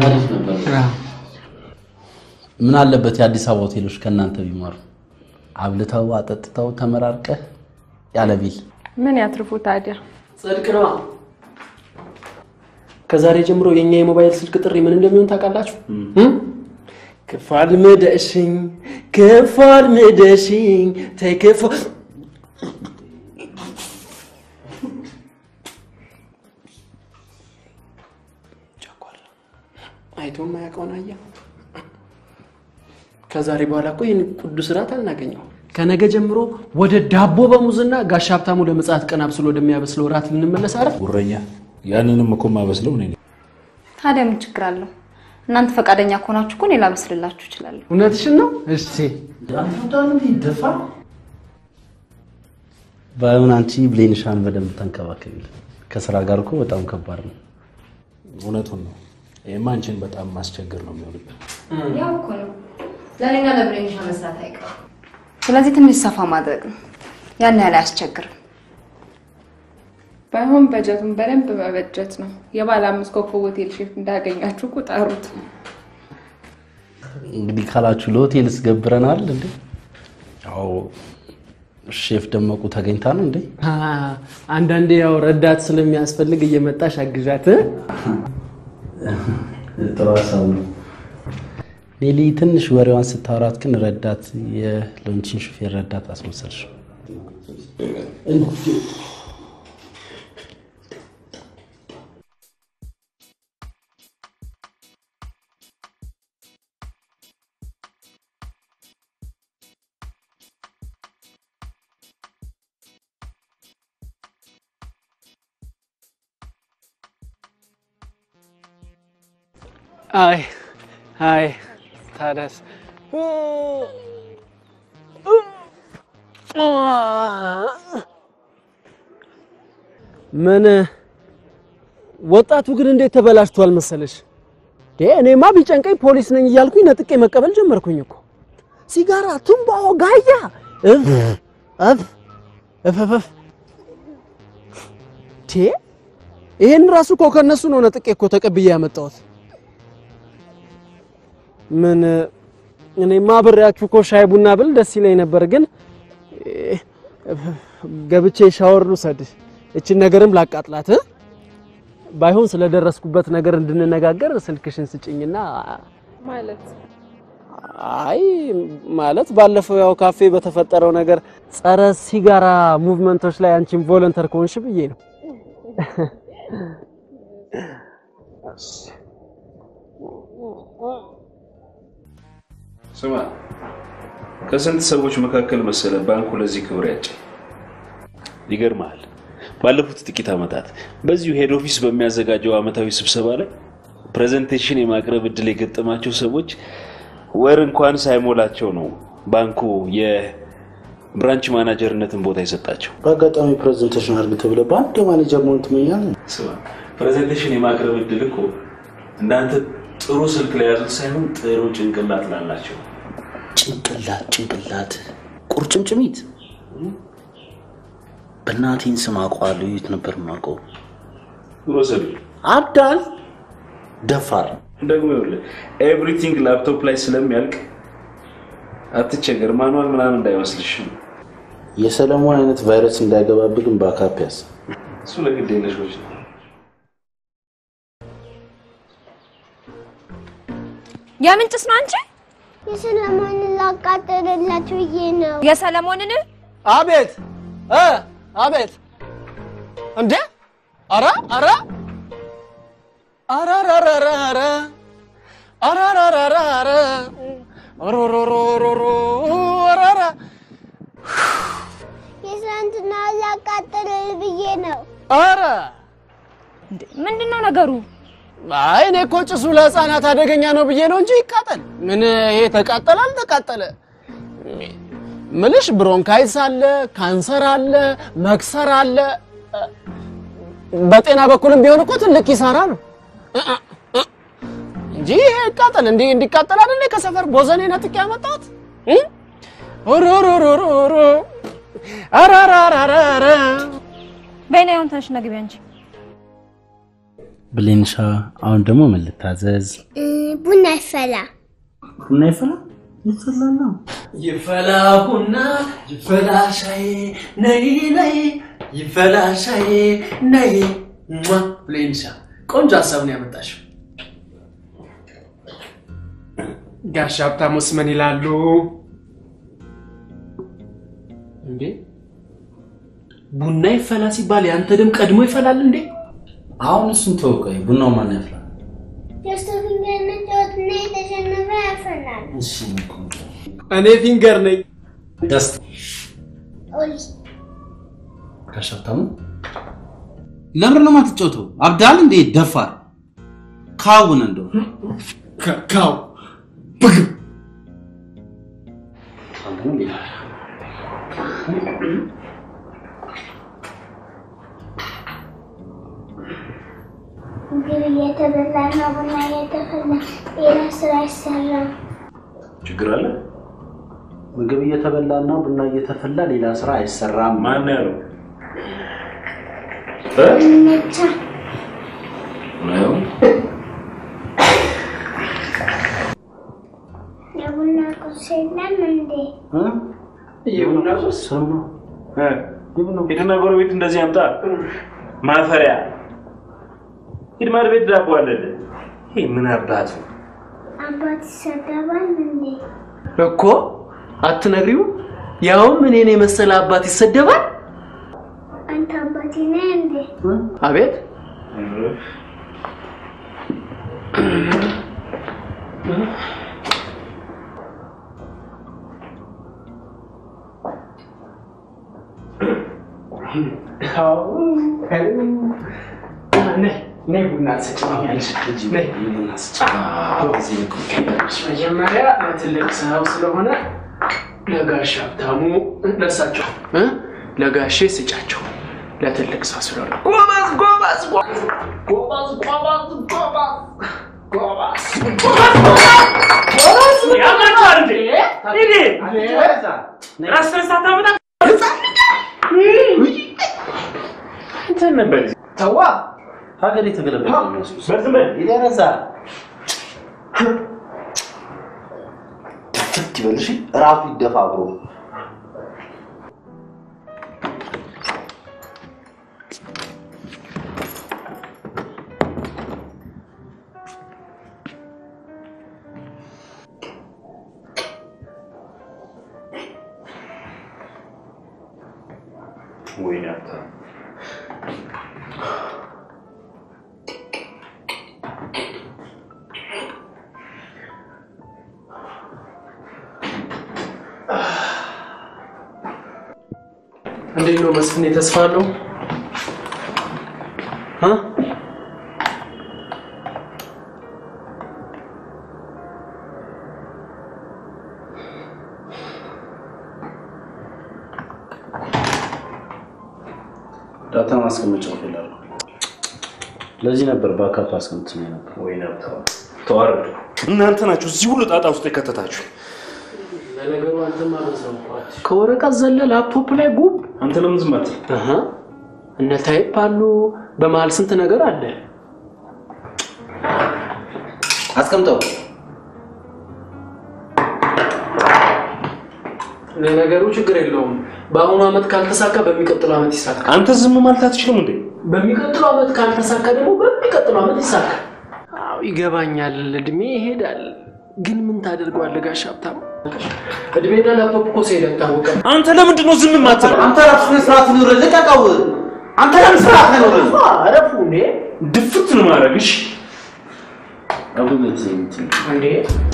ምን አለበት የአዲስ አበባ ሆቴሎች ከናንተ ቢማሩ አብልተው አጠጥተው ተመራርቀህ ያለቢል ምን ያትርፉ ታዲያ ጽድቅ ነው ከዛሬ ጀምሮ የኛ የሞባይል ስልክ ጥሪ ምን እንደሚሆን ታውቃላችሁ ክፋል መደሽኝ ክፋል መደሽኝ ተከፋ ጫቋል አይቶም ማያውቀውናያ ከዛሬ በኋላ እኮ ይሄን ቅዱስ ራት አልናገኘው ከነገ ጀምሮ ወደ ዳቦ በሙዝና ጋሽ ሀብታሙ ለምጽአት ቀን አብስሎ ወደሚያበስለው ራት ልንመለስ አረ ጉረኛ ያንንም እኮ ማበስለው ነኝ ታዲያ ምን ችግር አለው እናንተ ፈቃደኛ ከሆናችሁ እኮ እኔ ላበስልላችሁ እችላለሁ እውነትሽን ነው እሺ ዳንታን ይደፋ ባይሆን አንቺ ብሌንሻን በደንብ ተንከባከቢል ከስራ ጋር እኮ በጣም ከባድ ነው እውነቱን ነው የማንችን በጣም ማስቸገር ነው የሚሆንብን ያው እኮ ነው ለኔና ለብሌንሻ መስራት አይቀርም ስለዚህ ትንሽ ሰፋ ማድረግ ነው ያን ያለ ያስቸግር ባይሆን በጀቱን በደንብ መበጀት ነው የባለ አምስት ኮከብ ሆቴል ሼፍ እንዳገኛችሁ ቁጠሩት እንግዲህ ካላችሁ ለሆቴልስ ገብረናል እንዴ አዎ ሼፍ ደመቁ ተገኝታ ነው እንዴ አንድ አንዴ ያው ረዳት ስለሚያስፈልግ እየመጣሽ አግዣት ተዋሳው ኔሊ ትንሽ ወሬዋን ስታወራት ግን ረዳት የሎንቺን ሹፌር ረዳት አስመሰልሽ እንዴ አይ አይ ታደስ ምን ወጣቱ ግን እንዴት ተበላሽቷል መሰለሽ እኔማ ቢጨንቀኝ ፖሊስ ነኝ እያልኩኝ ነጥቄ መቀበል ጀመርኩኝ እኮ ሲጋራ ቱምባው ጋያ እፍ እፍ እፍ እፍ ይሄን ራሱ እኮ ከነሱ ነው ነጥቄ እኮ ተቀብዬ ያመጣሁት ምን እኔማ ብሬያችሁ እኮ ሻይ ቡና ብል ደስ ይለኝ ነበር ግን ገብቼ ሻወር ልውሰድ እቺን ነገርም ላቃጥላት ባይሆን ስለደረስኩበት ነገር እንድንነጋገር ስልክሽን ስጭኝና ማለት አይ ማለት ባለፈው ያው ካፌ በተፈጠረው ነገር ጸረ ሲጋራ ሙቭመንቶች ላይ አንቺን ቮለንተር ኮንሽ ብዬ ነው ስማ ከስንት ሰዎች መካከል መሰለ ባንኩ ለዚህ ክብር ያጨ ይገርማል ባለፉት ጥቂት አመታት በዚሁ ሄድ ኦፊስ በሚያዘጋጀው አመታዊ ስብሰባ ላይ ፕሬዘንቴሽን የማቅረብ እድል የገጠማቸው ሰዎች ወር እንኳን ሳይሞላቸው ነው ባንኩ የብራንች ማናጀርነትን ቦታ ይሰጣቸው በአጋጣሚ ፕሬዘንቴሽን አድርግ ተብለ ባንክ ማኔጀር መሆን ትመኛለህ ስማ ፕሬዘንቴሽን የማቅረብ እድል እኮ እንዳንተ ጥሩ ስልክ ላይ ያዙት ሳይሆን ጥሩ ጭንቅላት ላላቸው ጭንቅላት ጭንቅላት ቁርጭምጭሚት በእናቴን ስም አውቀዋለሁ የት ነበር የማውቀው ሮሰል አብዳል ደፋር ደግሞ ይኸውልህ ኤቭሪቲንግ ላፕቶፕ ላይ ስለሚያልቅ አትቸገር ማኑዋል ምናምን እንዳይመስልሽ የሰለሞን አይነት ቫይረስ እንዳይገባብኝ ባካፕ ያስ እሱ ለግድ የለሾች ያምንጭስ ነው አንቺ የሰለሞንን ላቃጥልላችሁ ይሄ ነው የሰለሞንን አቤት እ አቤት እንዴ አራ አራ አራ አራ አራ አራ አራ አራ አራ አራ ኦሮሮሮሮሮ አራ የሰንትና ላቃጥልል ብዬ ነው አራ እንዴ ምንድነው ነገሩ አይ እኔ እኮ ጭሱ ለህፃናት አደገኛ ነው ብዬ ነው እንጂ ይቃጠል ምን ይሄ ተቃጠላል ተቃጠለ ምልሽ ብሮንካይትስ አለ ካንሰር አለ መክሰር አለ በጤና በኩልም ቢሆን እኮ ትልቅ ይሳራ ነው እንጂ ይቃጠል እንዴ እንዲቃጠል አይደል ከሰፈር ቦዘኔ ነጥቅ ያመጣት ኦሮሮሮሮሮ አራራራራ በእናንተ ተነሽ ነግቢ አንቺ ብሌንሻ አሁን ደግሞ ምን ልታዘዝ ቡና ይፈላ ቡና ይፈላ ይፈላል ይፈላ ቡና ይፈላ ሻይ ነይ ነይ ይፈላ ሻይ ነይ ብሌንሻ ቆንጆ ሐሳብ ነው ያመጣሽው ጋሽ ሀብታሙስ ምን ይላሉ እንዴ ቡና ይፈላ ሲባል ያንተ ደም ቀድሞ ይፈላል እንዴ አሁን እሱን ተወቀይ ቡናው ማን ያፈላ ደስታ ፊንገር ነጫወት ነይ ተሸነፈ ያፈላል እሺ እኔ ፊንገር ነኝ ደስታ ኦሊ ጋሽ ሀብታሙ ለምን ነው ማትጫወተው አብዳል እንዴ ደፋር ካውን እንደው ካው ብግ አንተም ቢላ እንግዲህ የተበላና ቡና የተፈላ ሌላ ስራ አይሰራም ችግር አለ ምግብ እየተበላና ቡና እየተፈላ ሌላ ስራ አይሰራም ማን ያለው ነቻ ነው የቡና ቁርስ የለም እንዴ የቡና ቁርስ ሰማ እ የቡና ጎረቤት እንደዚህ ያምጣ ማፈሪያ ይድማር ቤት ዳቦ አለለ ይሄ ምን አባቱ አባት ይሰደባል እንዴ እኮ አትነግሪው ያው ምን እኔ መሰለ አባት ይሰደባል አንተ አባቴ ነህ እንዴ አቤት ነይ ቡና ስጭኛለሽ ነይ ቡና ስጭኝ መጀመሪያ ትልቅ ሰው ስለሆነ ለጋሽ ሀብታሙ ለሳቸው እ ለጋሼ ስጫቸው ለትልቅ ሰው ስለሆነ ጎባዝ ጎባዝ ጎባዝ ጎባዝ ጎባዝ ጎባዝ ያማታል እንዴ እኔ ራስ ተሳታ በጣም እንትን ነበር ተዋ ሀገር የተገለበጠ ነው የሚያስቡት በዝም ይደረዛ ፍት ይበልሽ ራሱ ይደፋብሮ ወይኔ አታ እንዴት ነው መስፍኔ ተስፋ አለው አ ዳታ ማስቀመጫው ይላል ለዚህ ነበር ባካፕ አስቀምጥኝ ነበር ወይኔ አታ ተዋረዱ እናንተ ናችሁ እዚህ ሁሉ ጣጣ ውስጥ የከተታችሁ ለነገሩ አንተ ማለት ነው ከወረቀት ዘለ ላፕቶፕ ላይ ጉብ አንተ ለምን ዝም አትል አሃ እነ ታይፕ አሉ በመሃል ስንት ነገር አለ አስቀምጠው ለነገሩ ችግር የለውም በአሁኑ አመት ካልተሳካ በሚቀጥለው አመት ይሳካ አንተ ዝም ማለት አትችልም እንዴ በሚቀጥለው አመት ካልተሳካ ደግሞ በሚቀጥለው አመት ይሳካ አው ይገባኛል እድሜ ይሄዳል ግን ምን ታደርገዋለህ ጋሽ ሀብታም እድሜና ላፕቶፕ እኮ ሲሄድ ታወቀ አንተ ለምንድን ነው ዝም ማትለው አንተ ራስህ ስርዓት ነው ለቀቀው አንተ ለምን ስርዓት ነው አረፉ እንዴ ድፍት ነው ማረግሽ አውዱለት እንዴ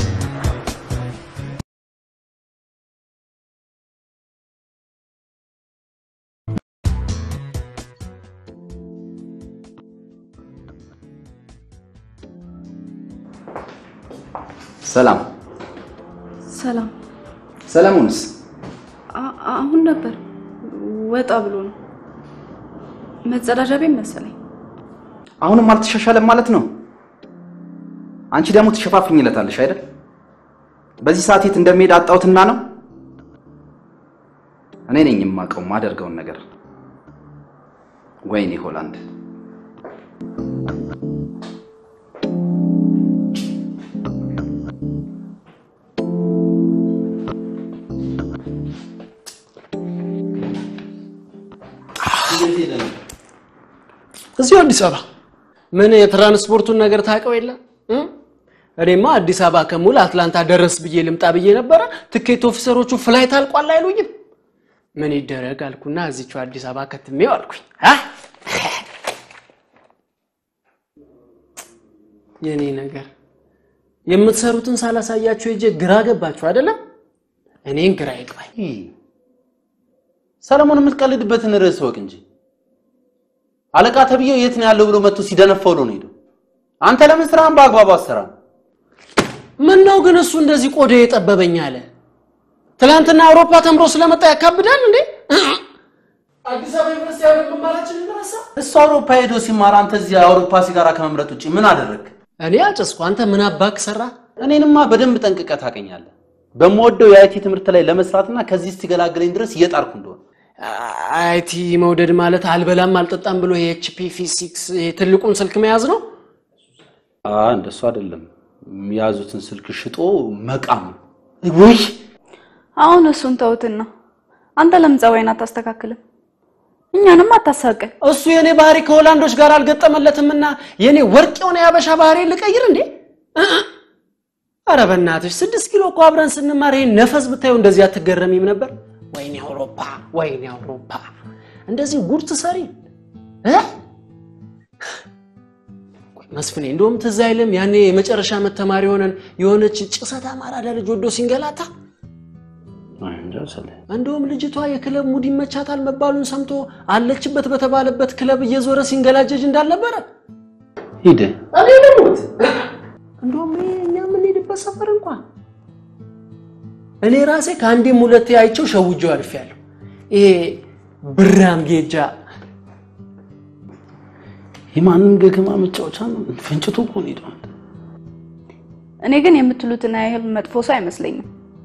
ሰላም ሰላም ሰላሙንስ አሁን ነበር ወጣ ብሎ ነው መጸዳጃ ቤት መሰለኝ አሁንም አልተሻሻለም ማለት ነው አንቺ ደግሞ ትሸፋፍኝለታለሽ አይደል በዚህ ሰዓት የት እንደሚሄድ አጣውትና ነው እኔ ነኝ የማውቀው ማደርገውን ነገር ወይኔ ሆላንድ እዚህ አዲስ አበባ ምን የትራንስፖርቱን ነገር ታውቀው የለ እኔማ አዲስ አበባ ከሙሉ አትላንታ ደረስ ብዬ ልምጣ ብዬ ነበር ትኬት ኦፊሰሮቹ ፍላይት አልቋል አይሉኝም ምን ይደረግ አልኩና እዚቹ አዲስ አበባ ከተሜው አልኩኝ አ የኔ ነገር የምትሰሩትን ሳላሳያችሁ እጄ ግራ ገባችሁ አይደለም እኔን ግራ ይግባኝ ሰለሞን የምትቀልድበትን ርዕስ ወቅ እንጂ አለቃ ተብዬው የት ነው ያለው ብሎ መጥቶ ሲደነፈው ነው ሄዶ አንተ ለምን ስራን በአግባቡ አሰራ ምን ነው ግን እሱ እንደዚህ ቆዳ የጠበበኝ አለ ትላንትና አውሮፓ ተምሮ ስለመጣ ያካብዳል እንዴ አዲስ አበባ ዩኒቨርሲቲ ያለው መማራችን እንደራሳ እሱ አውሮፓ ሄዶ ሲማር አንተ እዚህ አውሮፓ ሲጋራ ከመምረጥ ውጪ ምን አደረክ እኔ አጨስኩ አንተ ምን አባክ ሰራ እኔንማ በደንብ ጠንቅቀህ ታቀኛለህ በመወደው የአይቲ ትምህርት ላይ ለመስራትና ከዚህ እስቲ ገላግለኝ ድረስ እየጣርኩ እንደሆነ አይቲ መውደድ ማለት አልበላም አልጠጣም ብሎ የኤችፒ ፊዚክስ ትልቁን ስልክ መያዝ ነው አ እንደሱ አይደለም የሚያዙትን ስልክ ሽጦ መቃም ወይ አሁን እሱን ተውትና አንተ ለምን ጸባይና ታስተካክልም እኛንም አታሳቀ እሱ የኔ ባህሪ ከሆላንዶች ጋር አልገጠመለትምና የኔ ወርቅ የሆነ ያበሻ ባህሪ ልቀይር እንዴ አረ በእናትሽ ስድስት ኪሎ እኮ አብረን ስንማር ይሄን ነፈስ ብታዩ እንደዚህ አትገረሚም ነበር ወይኔ አውሮፓ ወይኔ አውሮፓ እንደዚህ ጉድ ትሰሪ እ መስፍኔ እንደውም ተዛይለም ያኔ የመጨረሻ መተማሪ ሆነን የሆነች ጭሰታ ማራዳ ልጅ ወዶ ሲንገላታ እንደውም ልጅቷ የክለብ ሙድ ይመቻታል መባሉን ሰምቶ አለችበት በተባለበት ክለብ እየዞረ ሲንገላጀጅ እንዳልነበረ ሂደ እኔ ልሙት እንደውም እኛ ምን ሄድበት ሰፈር እንኳን እኔ ራሴ ካንዴም ሁለቴ አይቸው ሸውጆ አልፌያለሁ ይሄ ብራም ጌጃ ይማንን ገገማ መጫወቻ ነው ፍንጭቱ እኮ ነው ይደው እኔ ግን የምትሉትና ያህል መጥፎ ሰው አይመስለኝም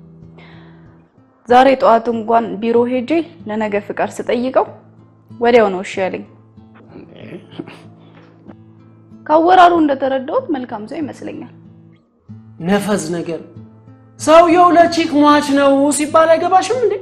ዛሬ ጧት እንኳን ቢሮ ሄጄ ለነገ ፍቃድ ስጠይቀው ወዲያው ነው እሺ ያለኝ ካወራሩ እንደተረዳሁት መልካም ሰው ይመስለኛል ነፈዝ ነገር ሰውየው ለቺክ ሟች ነው ሲባል አይገባሽም እንዴ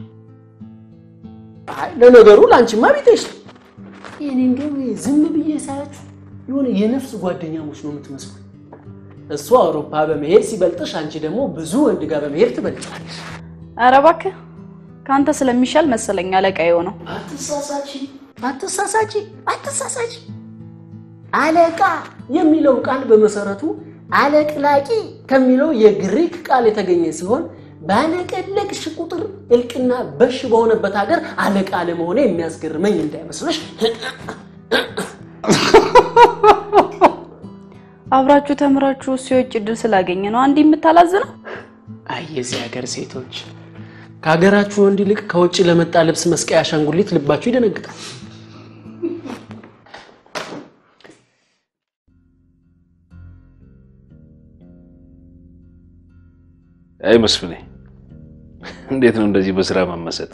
አይ ለነገሩ ላንቺማ ቢጤሽ የኔን ግን ዝም ብዬ ሳያችሁ የሆነ የነፍስ ጓደኛሞች ነው የምትመስሉ እሱ አውሮፓ በመሄድ ሲበልጥሽ አንቺ ደግሞ ብዙ ወንድ ጋር በመሄድ ትበልጫለሽ ኧረ እባክህ ካንተ ስለሚሻል መሰለኝ አለቃዬው ነው አትሳሳቺ አትሳሳቺ አትሳሳቺ አለቃ የሚለው ቃል በመሰረቱ አለቅላቂ ከሚለው የግሪክ ቃል የተገኘ ሲሆን ባለቀለቅሽ ቁጥር እልቅና በሽ በሆነበት ሀገር አለቃ ለመሆነ የሚያስገርመኝ እንዳይመስልሽ አብራችሁ ተምራችሁ ሲወጭ ድል ስላገኘ ነው አንዲ የምታላዝነው አይ የዚህ ሀገር ሴቶች ከሀገራችሁ ወንድ ይልቅ ከውጭ ለመጣ ልብስ መስቀያ አሻንጉሊት ልባችሁ ይደነግጣል አይ መስፍኔ እንዴት ነው እንደዚህ በስራ መመሰጥ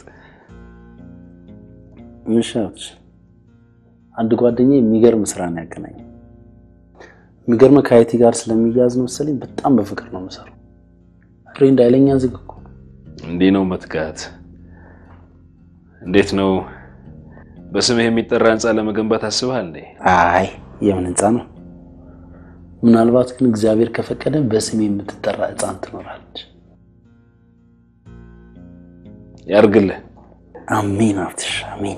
ምንሻውች አንድ ጓደኛዬ የሚገርም ስራ ነው ያገናኝ የሚገርም ከአይቲ ጋር ስለሚያዝ ነው መሰለኝ በጣም በፍቅር ነው መሰራው ፍሬንድ አይለኛ ዝግኩ እንዴ ነው መትጋት እንዴት ነው በስምህ የሚጠራ ህንጻ ለመገንባት አስበሃል እንዴ አይ የምን ህንጻ ነው ምናልባት ግን እግዚአብሔር ከፈቀደ በስሜ የምትጠራ ህንጻ ትኖራለች ያርግልህ አሜን አፍትሽ አሜን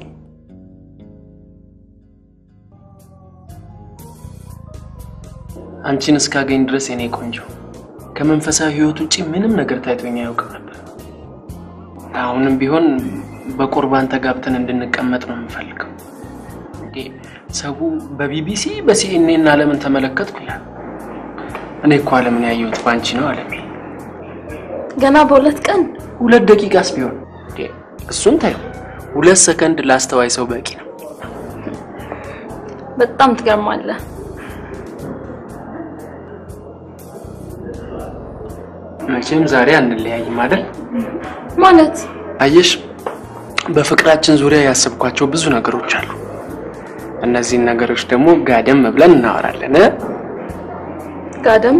አንቺን እስካገኝ ድረስ የኔ ቆንጆ ከመንፈሳዊ ህይወት ውጪ ምንም ነገር ታይቶኛ ያውቅ ነበር አሁንም ቢሆን በቁርባን ተጋብተን እንድንቀመጥ ነው የምፈልገው እንዴ ሰው በቢቢሲ በሲኤንኤን ዓለምን ተመለከትኩ ይላል እኔ እኮ ዓለምን ያየሁት ባንቺ ነው ዓለሜ ገና በሁለት ቀን ሁለት ደቂቃስ ቢሆን እንዴ እሱን ታዩ ሁለት ሰከንድ ላስተዋይ ሰው በቂ ነው በጣም ትገርማለህ መቼም ዛሬ አንለያይም አይደል ማለት አየሽ በፍቅራችን ዙሪያ ያሰብኳቸው ብዙ ነገሮች አሉ እነዚህ ነገሮች ደግሞ ጋደም ብለን እናወራለን ጋደም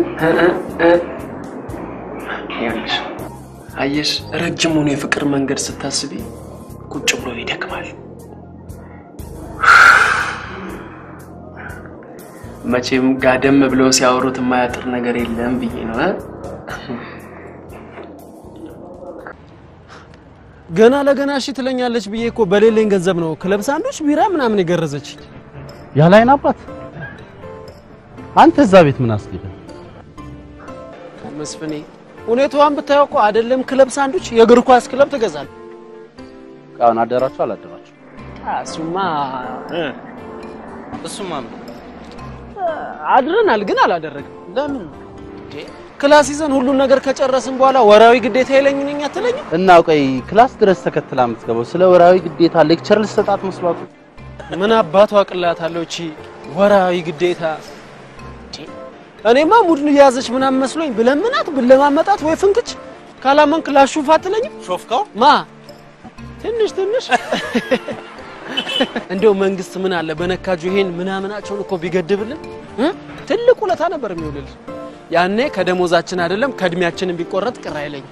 ያለሽ አየሽ ረጅሙን የፍቅር መንገድ ስታስቢ ቁጭ ብሎ ይደክማል መቼም ጋደም ብለው ሲያወሩት የማያጥር ነገር የለም ብዬ ነው ገና ለገና እሺ ትለኛለች ብዬ እኮ በሌለኝ ገንዘብ ነው ክለብ ሳንዶች ቢራ ምናምን የገረዘች ያላይን አባት አንተ እዛ ቤት ምን አስገደ መስፍኔ ሁኔታዋን ብታየው እኮ አይደለም ክለብ ሳንዶች የእግር ኳስ ክለብ ትገዛል ቃውን አደራችሁ አላደራችሁ እሱማ እሱማ አድረናል ግን አላደረግም ለምን ክላስ ይዘን ሁሉን ነገር ከጨረስን በኋላ ወራዊ ግዴታ ይለኝኝ አትለኝ እና ቆይ ክላስ ድረስ ተከትላ የምትገባው ስለ ወራዊ ግዴታ ሌክቸር ልሰጣት መስሏት ምን አባቷ አቅላታለሁ እቺ ወራዊ ግዴታ እኔማ ሙድን ያዘች ምናምን መስሎኝ ብለምናት ብለማመጣት ወይ ፍንክች ካላመንክ ላሹፍ አትለኝ ሾፍካው ማ ትንሽ ትንሽ እንደው መንግስት ምን አለ በነካጁ ይሄን ምናምናቸውን እኮ ቢገድብልን ትልቁ ለታ ነበር የሚውልል ያኔ ከደሞዛችን አይደለም ከድሚያችንን ቢቆረጥ ቅር አይለኝ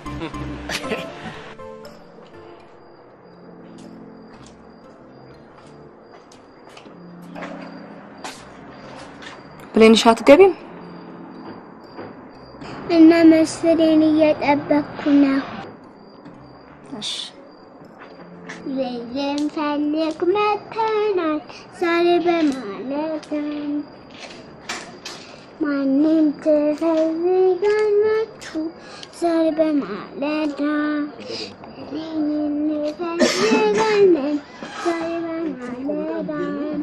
ብሌንሽ አትገቢም እና መስፍኔን እየጠበቅኩ ነው እሺ ለዘን ፈልግ መተናል ዛሬ በማለዳ ማንን ትፈልጋላችሁ ዛሬ በማለዳ እኔን እንፈልጋለን ዛሬ በማለዳ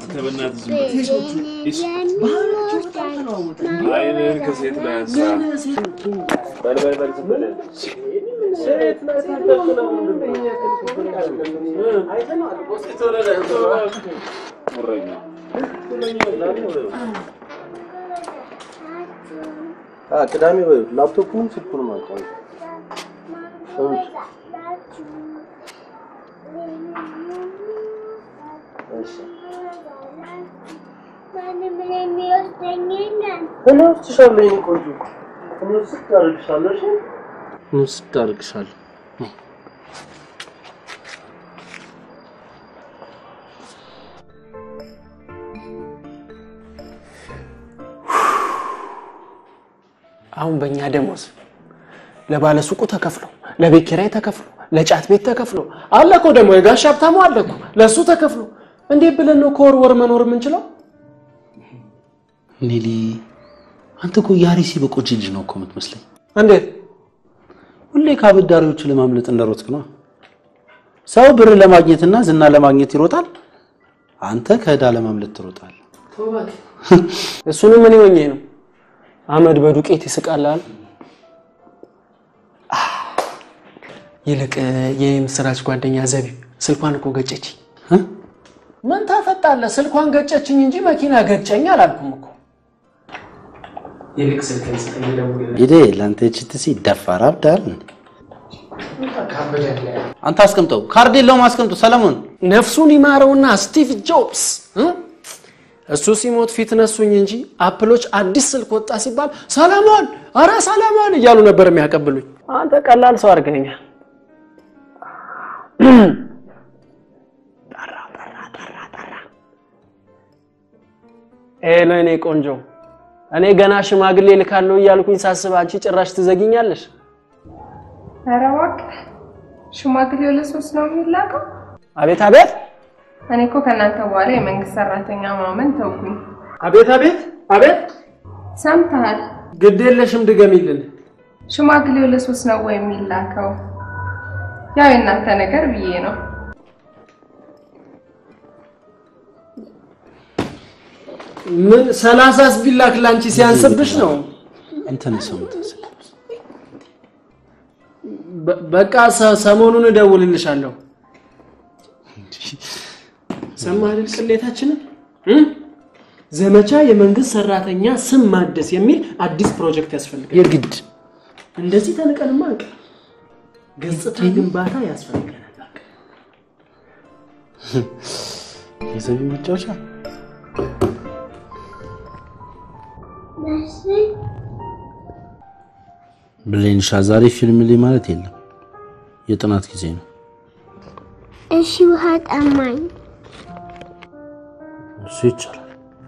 አይንን ከሴት ላይ አንሳ በል በል በል በል ሴት ላይ ታደርኩና አይተናል ወስቶ ለለ ወረኛ አ ቅዳሜ ወይ ላፕቶፑን ስልኩን ማጣው እሺ እሺ ወስደኛል እኔ ወስድሻለሁ የኔ ቆንጆ እኔ ወስድሻለሁ እሺ ወስድሻለሁ አሁን በእኛ ደሞዝ ለባለ ሱቁ ተከፍሎ ለቤት ኪራይ ተከፍሎ ለጫት ቤት ተከፍሎ አለኮ ደሞ የጋሽ ሀብታሙ አለኮ ለሱ ተከፍሎ እንዴ ብለን ነው ኮር ወር መኖር የምንችለው ኔሊ አንተ እኮ ያሪሲ በቆጂ ልጅ ነው እኮ የምትመስለኝ እንዴት ሁሌ ካብዳሪዎች ለማምለጥ እንደሮጥክ ነው ሰው ብር ለማግኘትና ዝና ለማግኘት ይሮጣል አንተ ከዳ ለማምለጥ ትሮጣል ተውባክ እሱንም ምን ይወኘ ነው አመድ በዱቄት ይስቃላል ይልቅ የምስራች ጓደኛ ዘቢብ ስልኳን እኮ ገጨች ምን ታፈጣለ ስልኳን ገጨችኝ እንጂ መኪና ገጨኝ አላልኩም እኮ ይልቅ ስልክን ስጠኝ ደውል ይዴ ላንተ እቺትሲ ደፋር አብዳል አንተ አስቀምጠው ካርድ የለውም አስቀምጠው ሰለሞን ነፍሱን ይማረውና ስቲቭ ጆብስ እሱ ሲሞት ፊት ነሱኝ እንጂ አፕሎች አዲስ ስልክ ወጣ ሲባል ሰለሞን አራ ሰለሞን እያሉ ነበር የሚያቀብሉኝ አንተ ቀላል ሰው አርገኛል ታራ ታራ ታራ ታራ ኤለኔ ቆንጆ እኔ ገና ሽማግሌ ልካለው እያልኩኝ ሳስብ አንቺ ጭራሽ ትዘግኛለሽ ኧረ እባክህ ሽማግሌው ለሶስት ነው የሚላከው አቤት አቤት እኔ እኮ ከናንተ በኋላ የመንግስት ሰራተኛ ማመን ተውኩኝ አቤት አቤት አቤት ሰምተሃል ግድ የለሽም ድገሚልን ሽማግሌው ለሶስት ነው ወይ የሚላከው ያው እናንተ ነገር ብዬ ነው ምን ሰላሳ ቢላክ ላንቺ ሲያንስብሽ ነው እንትን ሰምተስ በቃ ሰሞኑን እደውልልሻለሁ ሰማህል ቅሌታችን ዘመቻ የመንግስት ሰራተኛ ስም ማደስ የሚል አዲስ ፕሮጀክት ያስፈልጋል የግድ እንደዚህ ተነቀንማ አንቀ ገጽታ ግንባታ ያስፈልጋል በቃ የሰቢ መጫወቻ ብሌን ሻዛሪ ፊልም ላይ ማለት የለም የጥናት ጊዜ ነው እሺ ውሃ ጠማኝ እሺ ይቻላል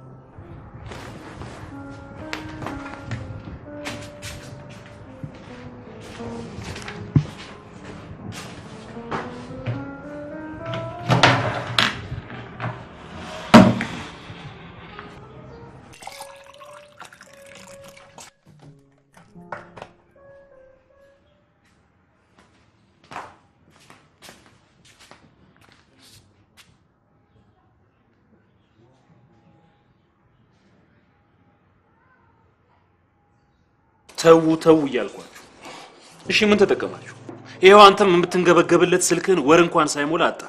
ተው ተው ይያልኳችሁ እሺ ምን ተጠቀማችሁ ይሄው አንተም የምትንገበገብለት ስልክን ወር እንኳን ሳይሞላ አጣ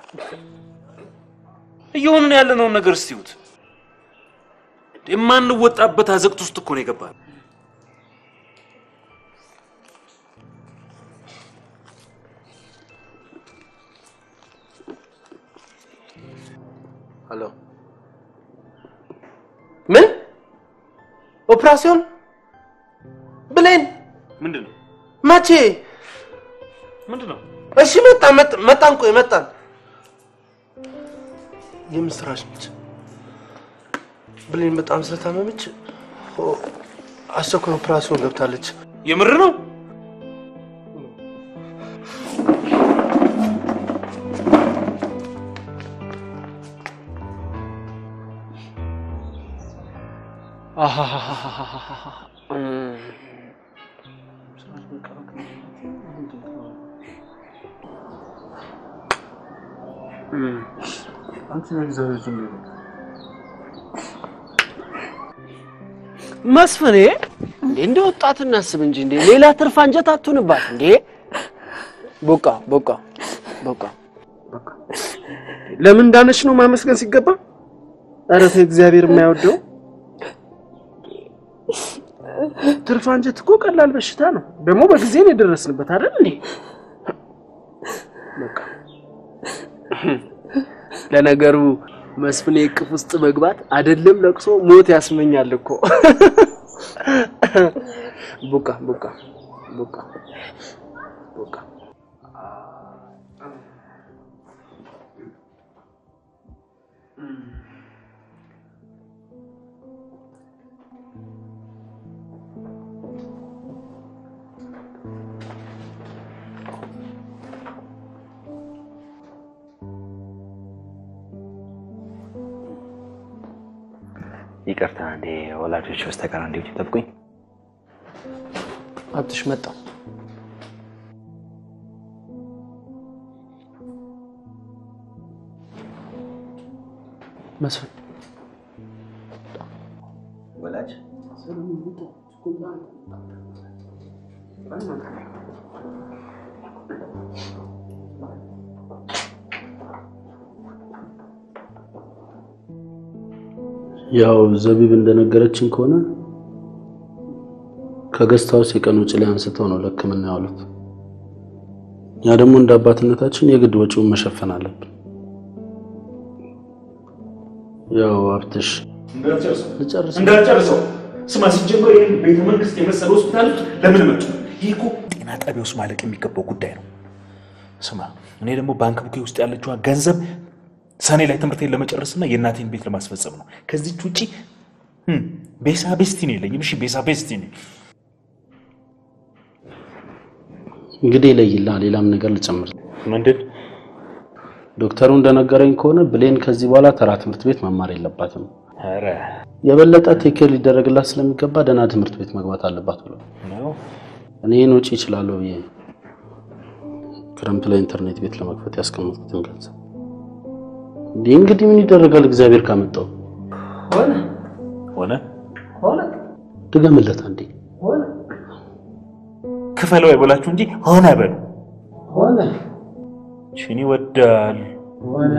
እየሆነን ያለነው ነገር እስቲውት የማን ወጣበት አዘቅት ውስጥ እኮ ነው የገባው ሄሎ ምን ኦፕራሲዮን ብሌን ምንድነው ማቼ ምንድነው እሺ መጣ መጣን ቆይ መጣን የምስራች ነች ብሌን በጣም ስለታመመች አስቸኳይ ኦፕራሲዮን ገብታለች የምር ነው አሃሃሃሃሃ አንቺ ነው ዘርዙ መስፈኔ እንዴ እንደ ወጣት እናስብ እንጂ እንዴ ሌላ ትርፍ አንጀት አትሁንባት እንዴ ቦቃ ቦቃ ቦቃ ቦቃ ለምን እንዳነሽ ነው ማመስገን ሲገባ አረ እግዚአብሔር የማይወደው ትርፍ አንጀት እኮ ቀላል በሽታ ነው ደግሞ በጊዜ ነው የደረስንበት አይደል እንዴ በቃ ለነገሩ መስፍኔ እቅፍ ውስጥ መግባት አይደለም ለቅሶ ሞት ያስመኛል እኮ። ቡቃ ቡቃ ቡቃ ቡቃ ይቅርታ እንዴ ወላጆች በስተቀር እንዴት ይጠብቁኝ? አብትሽ መጣ። መስፍን ወላጅ ያው ዘቢብ እንደነገረችን ከሆነ ከገስታውስ የቀን ውጭ ላይ አንስተው ነው ለሕክምና ያሉት። ያ ደግሞ እንደ አባትነታችን የግድ ወጪውን መሸፈን አለብን። ያው አብትሽ እንዳጨርሰው እንዳጨርሰው ስማ፣ ሲጀመር ይሄን ቤተ መንግስት የመሰለ ሆስፒታል ለምን መጡ? ይሄ እኮ ጤና ጣቢያ ውስጥ ማለቅ የሚገባው ጉዳይ ነው። ስማ፣ እኔ ደግሞ ባንክ ቡኬ ውስጥ ያለችው ገንዘብ ሰኔ ላይ ትምህርቴን ለመጨረስና የእናቴን ቤት ለማስፈጸም ነው። ከዚህ ውጪ ቤሳ ቤስቲኒ የለኝም። እሺ ቤሳ ቤስቲኒ እንግዲህ ለይላ ሌላም ነገር ልጨምር። ምንድን? ዶክተሩ እንደነገረኝ ከሆነ ብሌን ከዚህ በኋላ ተራ ትምህርት ቤት መማር የለባትም። አረ የበለጠ ቴኬር ሊደረግላት ስለሚገባ ደህና ትምህርት ቤት መግባት አለባት ብሎ ነው። እኔ ይህን ውጪ እችላለሁ ብዬ ክረምት ላይ ኢንተርኔት ቤት ለመክፈት ያስቀመጥኩትን ገንዘብ እንግዲህ ምን ይደረጋል? እግዚአብሔር ካመጣው ሆነ ሆነ ሆነ ድገምለት አንዴ ሆነ ክፈለው አይበላችሁ እንጂ ሆነ በሉ ሆነ ሽኒ ወዳል ሆነ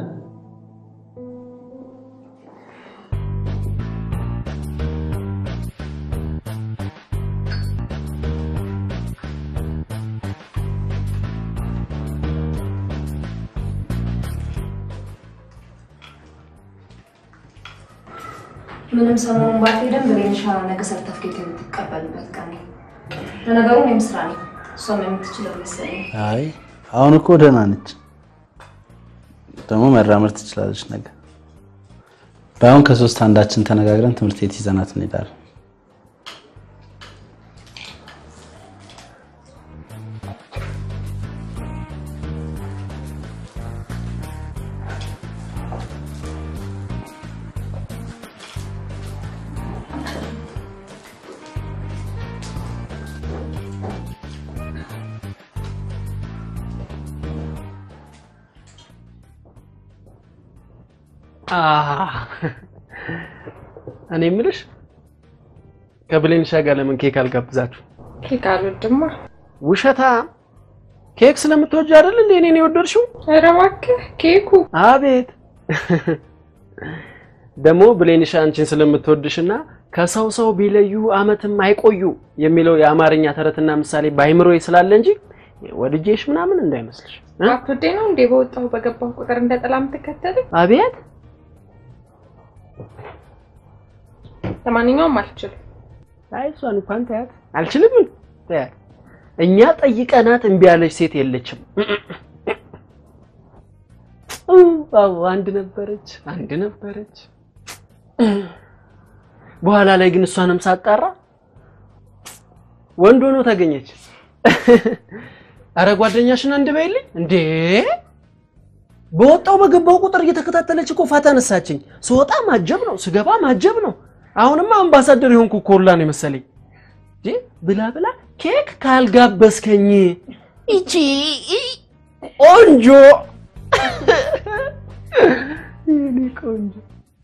ምንም ሰሞኑን ባትሄድም ብሌንሻ ነገ ሰርተፍኬት የምትቀበልበት ቀን ነው። ለነገሩ እኔም ስራ ነኝ፣ እሷም የምትችለው መሰለኝ። አይ አሁን እኮ ደህና ነች፣ ደግሞ መራመድ ትችላለች። ነገ ባይሆን ከሶስት አንዳችን ተነጋግረን ትምህርት ቤት ይዘናት እንሄዳለን። እኔ የምልሽ ከብሌንሻ ጋር ለምን ኬክ አልጋብዛችሁ? ኬክ አልወድማ። ውሸታ ኬክ ስለምትወጂ አይደል እንዴ እኔን የወደድሽው? ኧረ እባክህ ኬኩ። አቤት ደግሞ ብሌንሻ አንቺን ስለምትወድሽና ከሰው ሰው ቢለዩ አመትም አይቆዩ የሚለው የአማርኛ ተረትና ምሳሌ ባይምሮዬ ስላለ እንጂ ወድጄሽ ምናምን እንዳይመስልሽ። አትወዴ ነው እንዴ በወጣው በገባው ቁጥር እንደ ጥላም ተከተለ? አቤት ለማንኛውም አልችልም። አይ እሷን እንኳን ታያት አልችልም ታያት። እኛ ጠይቀናት እምቢ ያለች ሴት የለችም። አው አንድ ነበረች አንድ ነበረች። በኋላ ላይ ግን እሷንም ሳጣራ ወንድ ሆኖ ተገኘች። አረ ጓደኛሽን አንድ በይልኝ እንዴ! በወጣው በገባው ቁጥር እየተከታተለች እኮ ፋታ ነሳችኝ። ስወጣ ማጀብ ነው፣ ስገባ ማጀብ ነው። አሁንማ አምባሳደር ይሆንኩ ኮላ ነው መሰለኝ። ጂ ብላ ብላ ኬክ ካልጋበስከኝ እቺ ቆንጆ እኔ ቆንጆ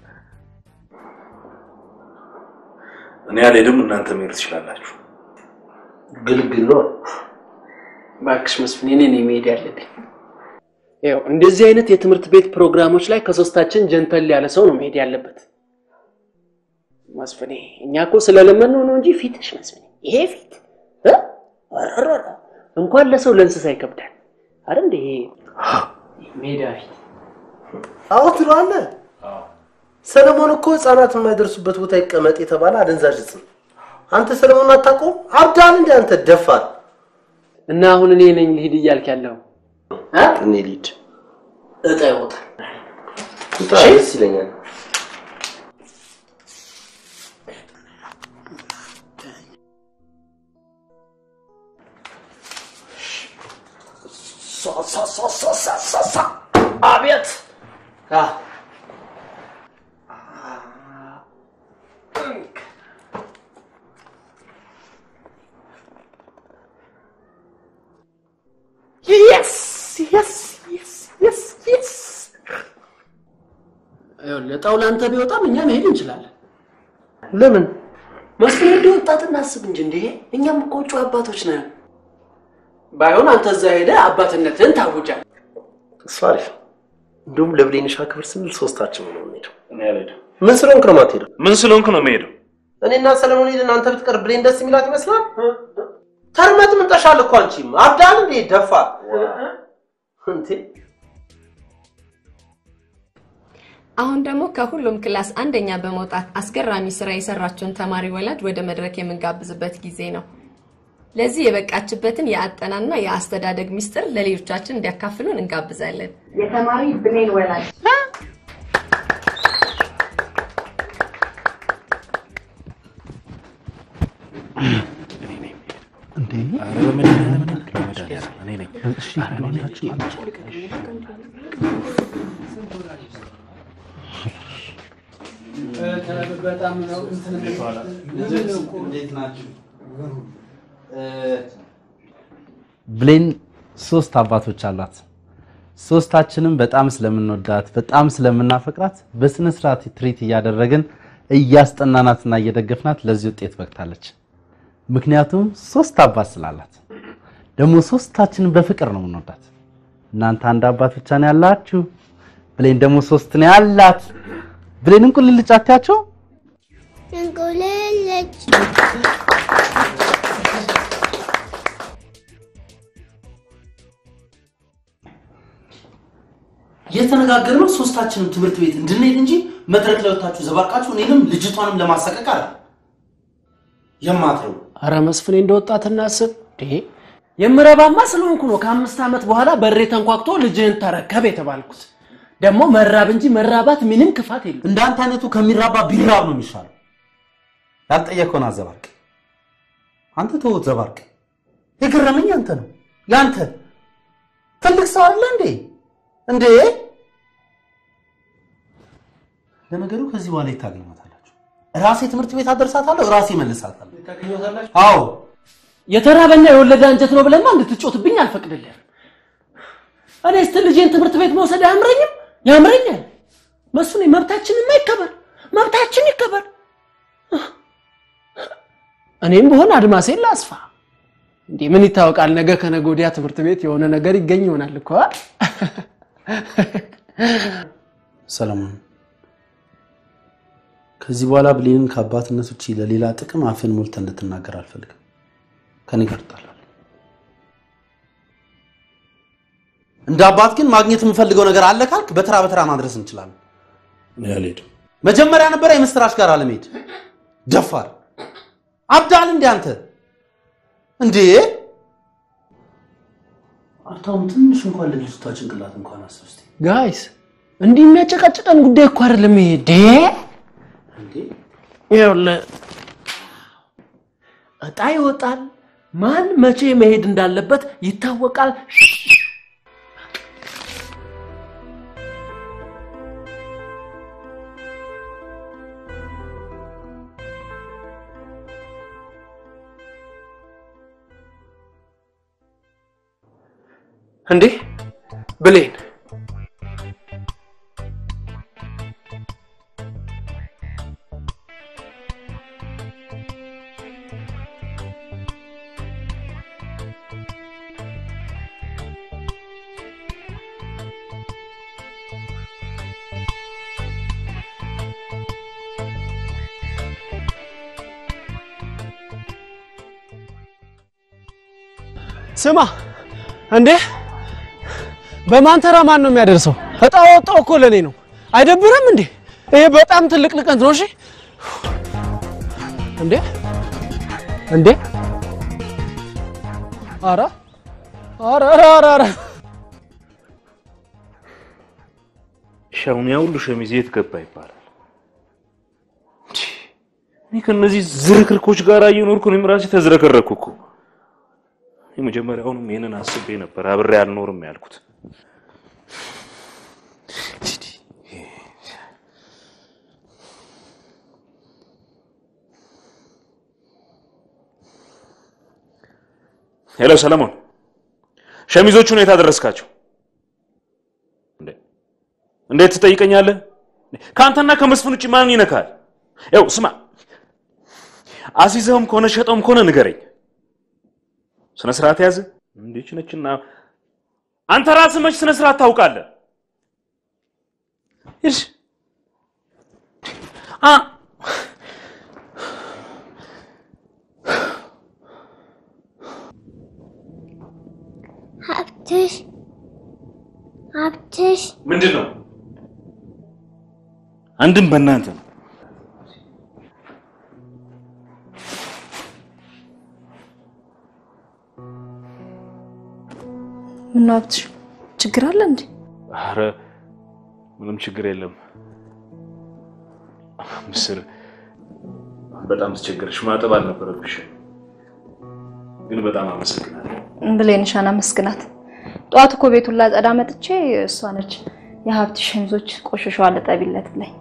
እኔ አልሄድም፣ እናንተ መሄድ ትችላላችሁ። ግልግሎ ባክሽ መስፍኔ እኔ መሄድ ያለብኝ። ያው እንደዚህ አይነት የትምህርት ቤት ፕሮግራሞች ላይ ከሶስታችን ጀንተል ያለ ሰው ነው መሄድ ያለበት። መስፍኔ እኛ እኮ ስለለመን ነው እንጂ ፊትሽ መስፍኔ ይሄ ፊት እ አራራ እንኳን ለሰው ለእንስሳ ይከብዳል አይደል እንዴ? ሜዳ ፊት አዎ ትላለህ። ሰለሞን እኮ ህፃናት የማይደርሱበት ቦታ ይቀመጥ የተባለ አደንዛዥ እጽ ነው። አንተ ሰለሞን አታውቀውም? አብዳል እንደ አንተ ደፋር እና አሁን እኔ ነኝ ልሂድ እያልክ ያለው አ እኔ ልሂድ እጣ ይወጣል እጣ ደስ ይለኛል ሳ ሳ ሳ ሳ ሳ ሳ አቤት አ Yes, yes, yes, yes, yes. ለጣው ላንተ ቢወጣም እኛ መሄድ እንችላለን። ለምን? መስፍን እንዲወጣት እናስብ እንጂ እንዴ እኛም እኮ ጮ አባቶች ነን። ባይሆን አንተ እዛ ሄደ አባትነትን ታውጃለህ። ሷሪፍ እንደውም ለብሌንሻ ክብር ስንል ሶስታችን ነው የምንሄደው። እኔ አልሄድም። ምን ስለሆንክ ነው የማትሄደው? ምን ስለሆንክ ነው የምሄደው? እኔና ሰለሞን ሄደን አንተ ብትቀር ብሌን ደስ የሚላት ይመስላል? ተርመት ምን ተሻለ እኮ አንቺም አብዳል እንዴ ደፋ እንዴ አሁን ደግሞ ከሁሉም ክላስ አንደኛ በመውጣት አስገራሚ ስራ የሰራችውን ተማሪ ወላድ ወደ መድረክ የምንጋብዝበት ጊዜ ነው። ለዚህ የበቃችበትን የአጠናና የአስተዳደግ ሚስጥር ለሌሎቻችን እንዲያካፍሉን እንጋብዛለን። የተማሪ ብሌን ወላድ እንዴ አረ ምን ምን ለመዳን እኔ ነኝ እሺ አላችሁ በጣም ነው እንትን እንዴት ናችሁ ብሌን ሶስት አባቶች አሏት ሶስታችንም በጣም ስለምንወዳት በጣም ስለምናፈቅራት በስነ ስርዓት ትሪት እያደረግን እያስጠናናትና እየደገፍናት ለዚህ ውጤት በቅታለች ምክንያቱም ሶስት አባት ስላላት ደግሞ ሶስታችንን በፍቅር ነው የምንወዳት እናንተ አንድ አባት ብቻ ነው ያላችሁ ብሌን ደግሞ ሶስት ነው ያላት ብሌን እንቁልልጭ አትያቸው እንቁልልጭ የተነጋገርነው ሶስታችንም ትምህርት ቤት እንድንሄድ እንጂ መድረክ ላይ ወጣችሁ ዘባርቃችሁ እኔንም ልጅቷንም ለማሰቀቅ አይደል የማትረው አረ መስፍኔ እንደወጣት እናስብ ዴ የምረባማ ስለሆንኩ ነው ከአምስት ዓመት በኋላ በሬ ተንኳክቶ ልጅህን ተረከብ የተባልኩት ደግሞ መራብ እንጂ መራባት ምንም ክፋት የለም እንዳንተ አይነቱ ከሚራባ ቢራብ ነው የሚሻለው ያልጠየቀውን አዘባርቅ አንተ ተወት ዘባርቅ የገረመኝ አንተ ነው ያንተ ትልቅ ሰው አይደል እንዴ እንዴ ለነገሩ ከዚህ በኋላ ይታገኛታላችሁ ራሴ ትምህርት ቤት አደርሳታለሁ ራሴ መልሳታለሁ ይታገኛታላችሁ አዎ የተራበና የወለደ አንጀት ነው ብለማ እንድትጮትብኝ አልፈቅድልህም እኔ ስትል ልጄን ትምህርት ቤት መውሰድ አያምረኝም ያምረኛል መስፍኔ መብታችንን ማይከበር መብታችን ይከበር እኔም በሆነ አድማሴን ላስፋ እንዴ ምን ይታወቃል ነገ ከነገ ወዲያ ትምህርት ቤት የሆነ ነገር ይገኝ ይሆናል እኮ ሰለሞን ከዚህ በኋላ ብሌንን ከአባትነት ውጪ ለሌላ ጥቅም አፍን ሞልተ እንድትናገር አልፈልግም ከኔ ጋር ተጣላል እንደ አባት ግን ማግኘት የምፈልገው ነገር አለ ካልክ በተራ በተራ ማድረስ እንችላለን ያለድ መጀመሪያ ነበር የምስራች ጋር አለመሄድ ደፋር አብዳል እንዴ አንተ እንዴ አታውም ትንሽ እንኳን ለልጅቷ ጭንቅላት እንኳን አስብስቲ ጋይስ እንዲህ የሚያጨቃጭቀን ጉዳይ እኮ አይደለም ይሄ ዴ እንዴ ይኸውልህ እጣ ይወጣል ማን መቼ መሄድ እንዳለበት ይታወቃል እንዴ ብሌን ስማ እንዴ በማን ተራ ማን ነው የሚያደርሰው እጣ ወጣው እኮ ለኔ ነው አይደብርም እንዴ ይሄ በጣም ትልቅ ልቀት ነው እሺ እንዴ እንዴ አራ አራ አራ አራ ሻውን ያውሉ ሸሚዝ የት ገባ ይባላል እኔ ከነዚህ ዝርክርኮች ጋር እየኖርኩ ነው ምራሴ ተዝረከረኩ እኮ የመጀመሪያውንም ይሄንን አስቤ ነበር አብሬ አልኖርም ያልኩት ሄሎ ሰለሞን ሸሚዞቹን የት አደረስካቸው እንዴ እንዴት ትጠይቀኛለህ ካንተና ከመስፍን ውጪ ማን ይነካል ያው ስማ አሲዘውም ኮነ ሸጠውም ኮነ ንገረኝ ስነ ስርዓት ያዝ እንዴች ነችና አንተ ራስህ መች ስነ ስርዓት ታውቃለህ እሺ አ ሀብትሽ ሀብትሽ ምንድነው አንድም በእናንተ ነው ምን ሀብትሽ ችግር አለ እንዴ አረ ምንም ችግር የለም ምስር በጣም ተቸገርሽ ማጠብ አልነበረብሽ ግን በጣም አመሰግናለሁ ብሌንሻና መስግናት ጧት እኮ ቤቱን ላጸዳ መጥቼ እሷ ነች የሀብትሽ ሸሚዞች ቆሽሸዋል ጠቢለት ብለኝ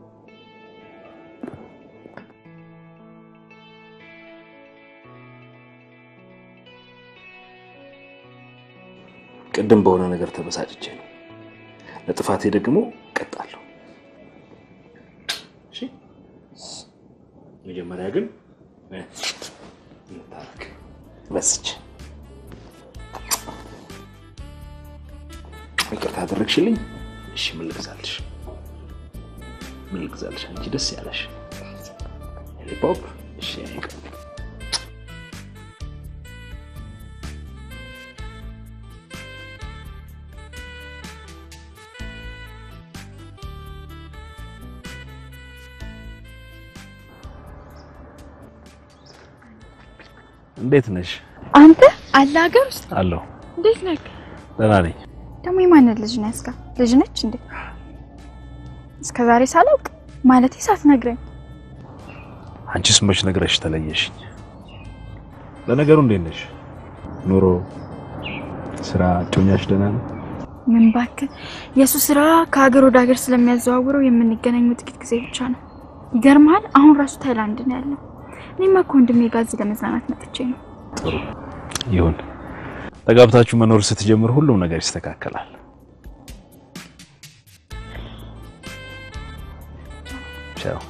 ቀደም በሆነ ነገር ተበሳጭቼ ነው ለጥፋቴ ደግሞ ቀጣለሁ እሺ መጀመሪያ ግን እንታረቅ በስጭ ይቅርታ አደረግሽልኝ እሺ ምን ልግዛልሽ ምን ልግዛልሽ አንቺ ደስ ያለሽ ሂፕሆፕ እሺ እንዴት ነሽ አንተ አላገር ውስጥ አለው እንዴት ነህ ደህና ነኝ ደግሞ የማን ልጅ ነህ እስካ ልጅ ነች እንዴ እስከዛሬ ሳላውቅ ማለቴ ሳትነግረኝ አንቺስ መች ነግረሽ ተለየሽኝ ለነገሩ እንዴት ነሽ ኑሮ ስራ ጮኛሽ ደህና ነው ምን ባክ የሱ ስራ ከሀገር ወደ ሀገር ስለሚያዘዋውረው የምንገናኘው ጥቂት ጊዜ ብቻ ነው ይገርማል አሁን ራሱ ታይላንድ ነው ያለው እኔማ ኮንድሜ ጋዝ ለመዝናናት መጥቼ ነው ጥሩ ይሁን ተጋብታችሁ መኖር ስትጀምር ሁሉም ነገር ይስተካከላል ቻው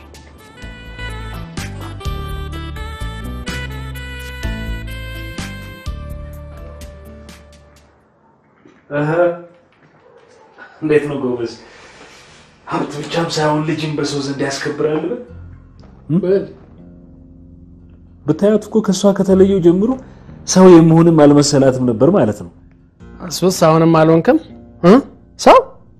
አሃ እንዴት ነው ጎበዝ ሀብት ብቻም ሳይሆን ልጅም በሰው ዘንድ ያስከብራል በል በታያት እኮ ከሷ ከተለየው ጀምሮ ሰው የመሆንም አልመሰላትም ነበር ማለት ነው እሱስ አሁንም አልሆንክም እ ሰው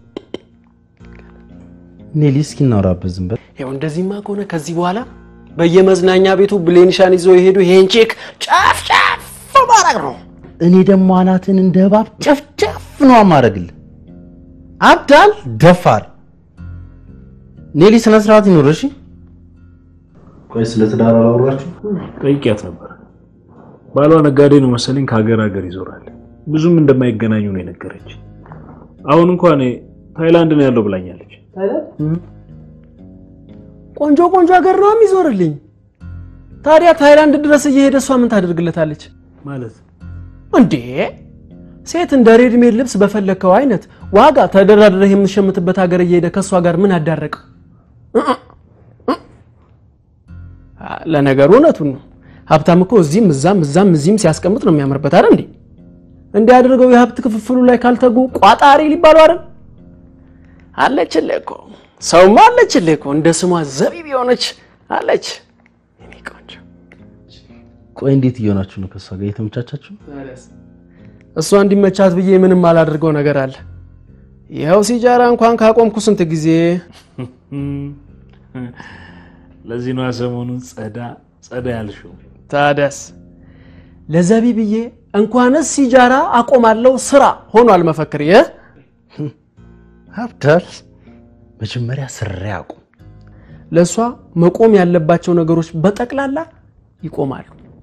ኔሊ እስኪ እናውራበት ዝም በል ያው እንደዚህማ ከሆነ ከዚህ በኋላ በየመዝናኛ ቤቱ ብሌንሻን ይዘው ይሄዱ ይሄን ቼክ ጫፍ ጫፍ ማረግ ነው እኔ ደግሞ አናትን እንደ እባብ ጨፍጨፍ ነው ማረግል አብዳል ደፋር ኔሊ ስነ ስርዓት ይኖርሽ ቆይ ስለ ትዳር አላወራችሁ ጠይቂያት ነበር ባሏ ነጋዴ ነው መሰለኝ ከሀገር ሀገር ይዞራል ብዙም እንደማይገናኙ ነው የነገረች አሁን እንኳን ታይላንድ ነው ያለው ብላኛለች ታይላንድ ቆንጆ ቆንጆ ሀገር ነው የሚዞርልኝ ታዲያ ታይላንድ ድረስ እየሄደ እሷ ምን ታደርግለታለች ማለት እንዴ ሴት እንደ ሬድሜድ ልብስ በፈለከው አይነት ዋጋ ተደራድረህ የምትሸምትበት ሀገር እየሄደ ከሷ ጋር ምን አዳረቀ ለነገሩ እውነቱን ነው ሀብታም እኮ እዚህም እዛም እዛም እዚህም ሲያስቀምጥ ነው የሚያምርበት አይደል እንዴ እንዴ አድርገው የሀብት ክፍፍሉ ላይ ካልተጉ ቋጣሪ ሊባሉ አይደል አለችልህ እኮ ሰውማ አለችልህ እኮ እንደ ስሟ ዘቢብ የሆነች አለች እኔ ቆንጆ ቆይ እንዴት እየሆናችሁ ነው ከሷ ጋር የተመቻቻችሁ እሷ እንዲመቻት ብዬ ምንም አላደርገው ነገር አለ ይሄው ሲጃራ እንኳን ካቆምኩ ስንት ጊዜ ለዚህ ነው ሰሞኑን ጸዳ ጸዳ ያልሽው። ታዲያስ ለዘቢብዬ እንኳንስ ሲጃራ አቆማለሁ ስራ ሆኗል መፈክር የ ሀብታል መጀመሪያ ስራ ያቁም። ለሷ መቆም ያለባቸው ነገሮች በጠቅላላ ይቆማሉ።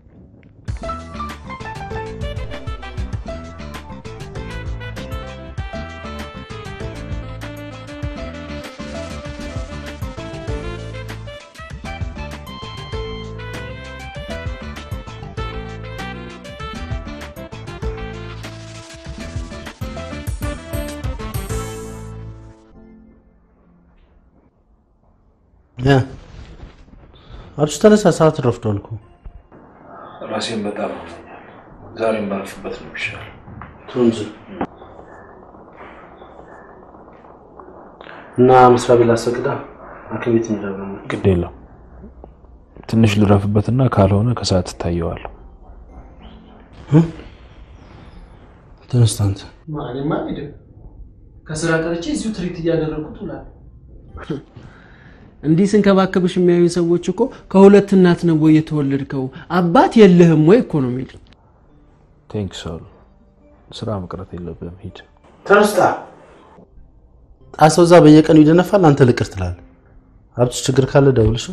ያ አብስ ተነሳ ሰዓት ረፍዷል እኮ ራሴን በጣም ዛሬም ባልፍበት ነው ይሻላል። ቱንዝ እና መስሪያ ቤት ላስፈቅዳ አከቤት እንደው ግድ የለም ትንሽ ልረፍበትና ካልሆነ ከሰዓት ታየዋለሁ። ተነስታንት ማን ማን ከስራ ቀርቼ እዚሁ ትሪት እያደረኩት ውላል። እንዲህ ስንከባከብሽ የሚያዩኝ ሰዎች እኮ ከሁለት እናት ነው ወይ የተወለድከው አባት የለህም ወይ እኮ ነው የሚሉኝ። ቴንክስ ኦል ስራ መቅረት የለብህም ሂድ። ተነስታ ጣሰውዛ በየቀኑ ይደነፋል አንተ ልቅር ትላለህ። አብጭ ችግር ካለ ደውልሽ።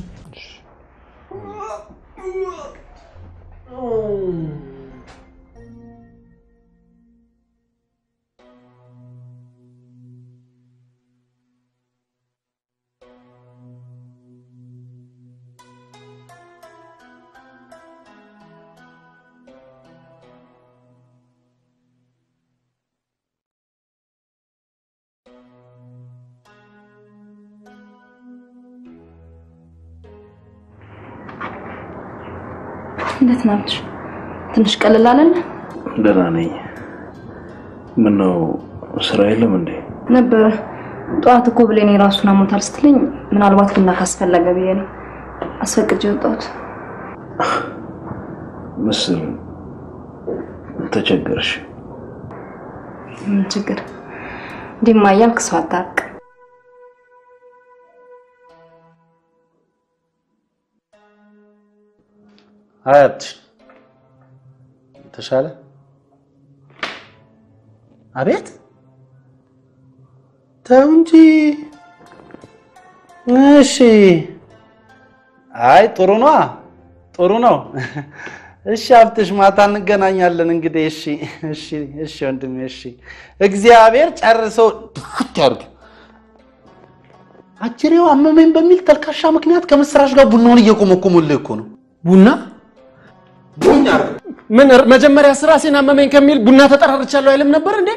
እንዴት ናችሁ? ትንሽ ቀለል አለን? ደህና ነኝ። ምን ነው ስራ የለም እንዴ? ነበር ጧት እኮ ብሌኔ ራሱን አሞታል ስትለኝ ምናልባት ቡና ካስፈለገ ብዬ ነው አስፈቅጄ ወጣሁት። ምስል ተቸገርሽ? ምን ችግር? ዲማያልክ ሰው አታውቅ። አያት ተሻለ? አቤት ተው እንጂ። እሺ አይ ጥሩ ነው ጥሩ ነው። እሺ አብትሽ ማታ እንገናኛለን እንግዲህ። እሺ እሺ እሺ ወንድሜ እሺ እግዚአብሔር ጨርሶ ድፍት ያርግ። አጭሬው አመመኝ በሚል ተልካሻ ምክንያት ከምስራሽ ጋር ቡናውን እየቆመቆሙልህ እኮ ነው። ቡና ቡና ምን መጀመሪያ ስራ ሲናመመኝ ከሚል ቡና ተጠራርቻለሁ አይልም ነበር እንዴ?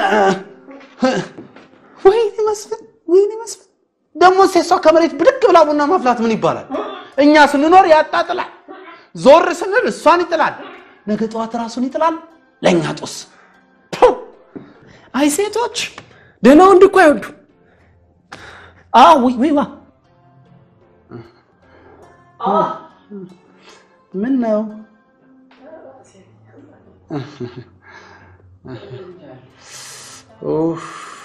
ወይኔ መስፍን ወይኔ መስፍን ደሞ ሴሷ ከመሬት ብድግ ብላ ቡና ማፍላት ምን ይባላል? እኛ ስንኖር ያጣጥላል፣ ዞር ስንል እሷን ይጥላል፣ ነገ ጠዋት ራሱን ይጥላል። ለኛ ጦስ አይ ሴቶች ደህና ወንድ እኮ አይወዱ። አዎ ወይ ወይ ዋ አ ምን ነው ኦፍ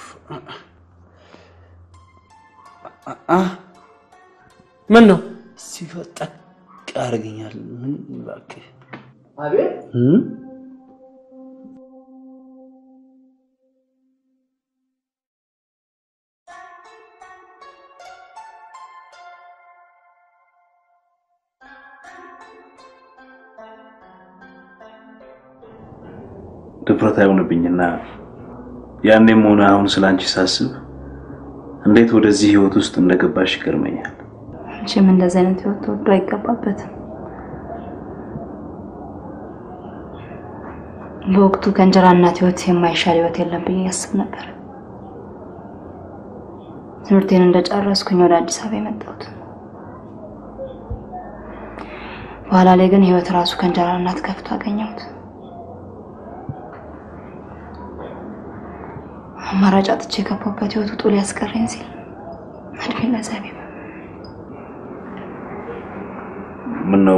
አ ምን ነው ሲፈጠቅ ያርገኛል። ምን እባክህ አቤት ድፍረት አይሆንብኝና ያኔም ሆነ አሁን ስላንቺ ሳስብ እንዴት ወደዚህ ህይወት ውስጥ እንደገባሽ ይገርመኛል። አንቺም እንደዚህ አይነት ህይወት ተወዶ አይገባበትም። በወቅቱ ከእንጀራ እናት ህይወት የማይሻል ህይወት የለም ብዬ አስብ ነበር። ትምህርቴን እንደጨረስኩኝ ወደ አዲስ አበባ የመጣሁት። በኋላ ላይ ግን ህይወት ራሱ ከእንጀራ እናት ከፍቶ አገኘሁት። አማራጭ አጥቼ ከፖበት ህይወት ውጡ ሊያስቀረኝ ሲል እድሜ ለዘቢብ ምን ነው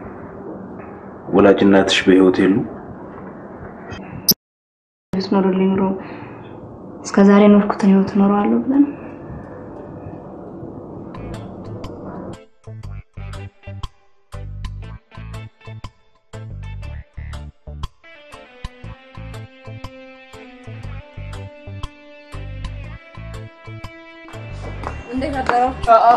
ወላጅ እናትሽ በህይወት የሉ? ኖሮልኝ ኖሮ እስከ ዛሬ ኖርኩትን ህይወት ኖረዋለሁ ብለን እንዴት አደረው?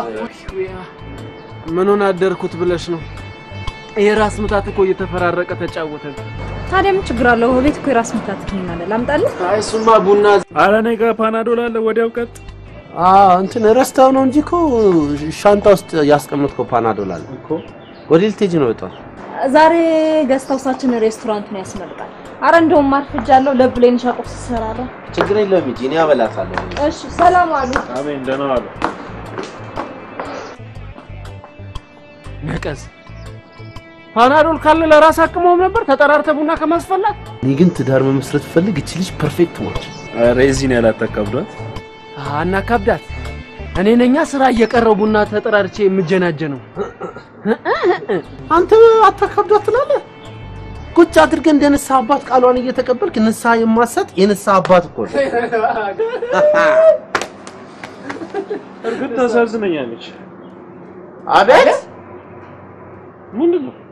ምኑን አደርኩት ብለሽ ነው? የራስ ምታት እኮ እየተፈራረቀ ተጫወተን። ታዲያ ምን ችግር አለው? ቤት እኮ የራስ ምታት ምን አለ? ላምጣልህ? አይ እሱማ ቡና ኧረ እኔ ጋር ፓናዶል አለ። ወዲያው ቀጥ አዎ እንትን ረስታው ነው እንጂ እኮ ሻንጣ ውስጥ ያስቀመጥከው ፓናዶል አለ እኮ። ወዴት ልትሄጂ ነው? ወጣው ዛሬ ገስታውሳችን ሬስቶራንቱን ያስመርቃል። አረ እንደውም ማርፍጃለሁ። ለብሌን ሻቆፍ ሰራራ። ችግር የለውም እንጂ እኔ አበላታለሁ። እሺ ሰላም አሉ። አሜን ደህና አሉ። ነቀዝ ፓናዶል ካለ ለራስ አቅመው ነበር ተጠራርተ ቡና ከማስፈላት። እኔ ግን ትዳር መመስረት ፈልግ እቺ ልጅ ፐርፌክት ነች። አረ እዚህን ያላተከብዷት አና ከብዳት እኔ ነኛ ስራ እየቀረው ቡና ተጠራርቼ የምጀናጀነው። አንተ አተከብዷት ትላለህ? ቁጭ አድርገህ እንደነሳ አባት ቃሏን እየተቀበልክ ንሳ የማሰጥ የነሳ አባት እኮ ነው። እርግጥ ታሳዝነኛለች። አቤት ምንድነው?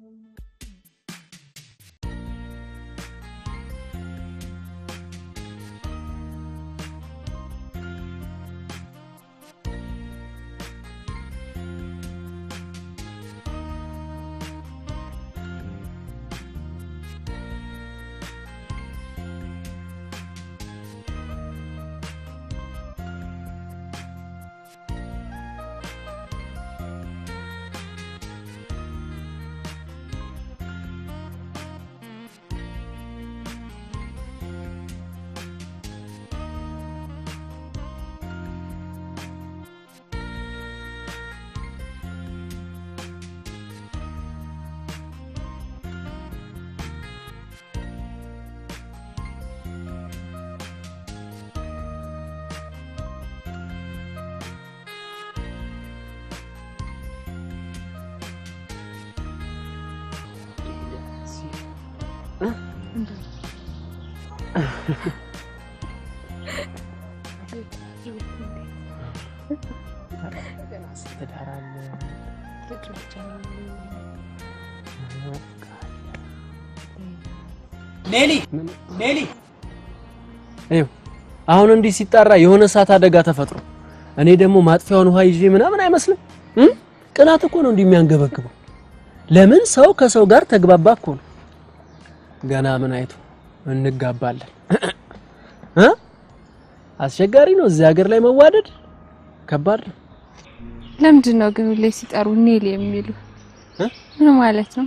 ኔሊ ኔሊ አይው አሁን እንዲህ ሲጣራ የሆነ ሰዓት አደጋ ተፈጥሮ እኔ ደግሞ ማጥፊያውን ውሃ ይዤ ምናምን አይመስልም? ቅናት እኮ ነው እንደሚያንገበግበው። ለምን ሰው ከሰው ጋር ተግባባ እኮ ነው። ገና ምን አይቶ እንጋባለን እ አስቸጋሪ ነው እዚህ ሀገር ላይ መዋደድ ከባድ ነው። ለምንድን ነው ግን ሁሌ ሲጠሩ ኔሊ የሚሉ? ምን ማለት ነው?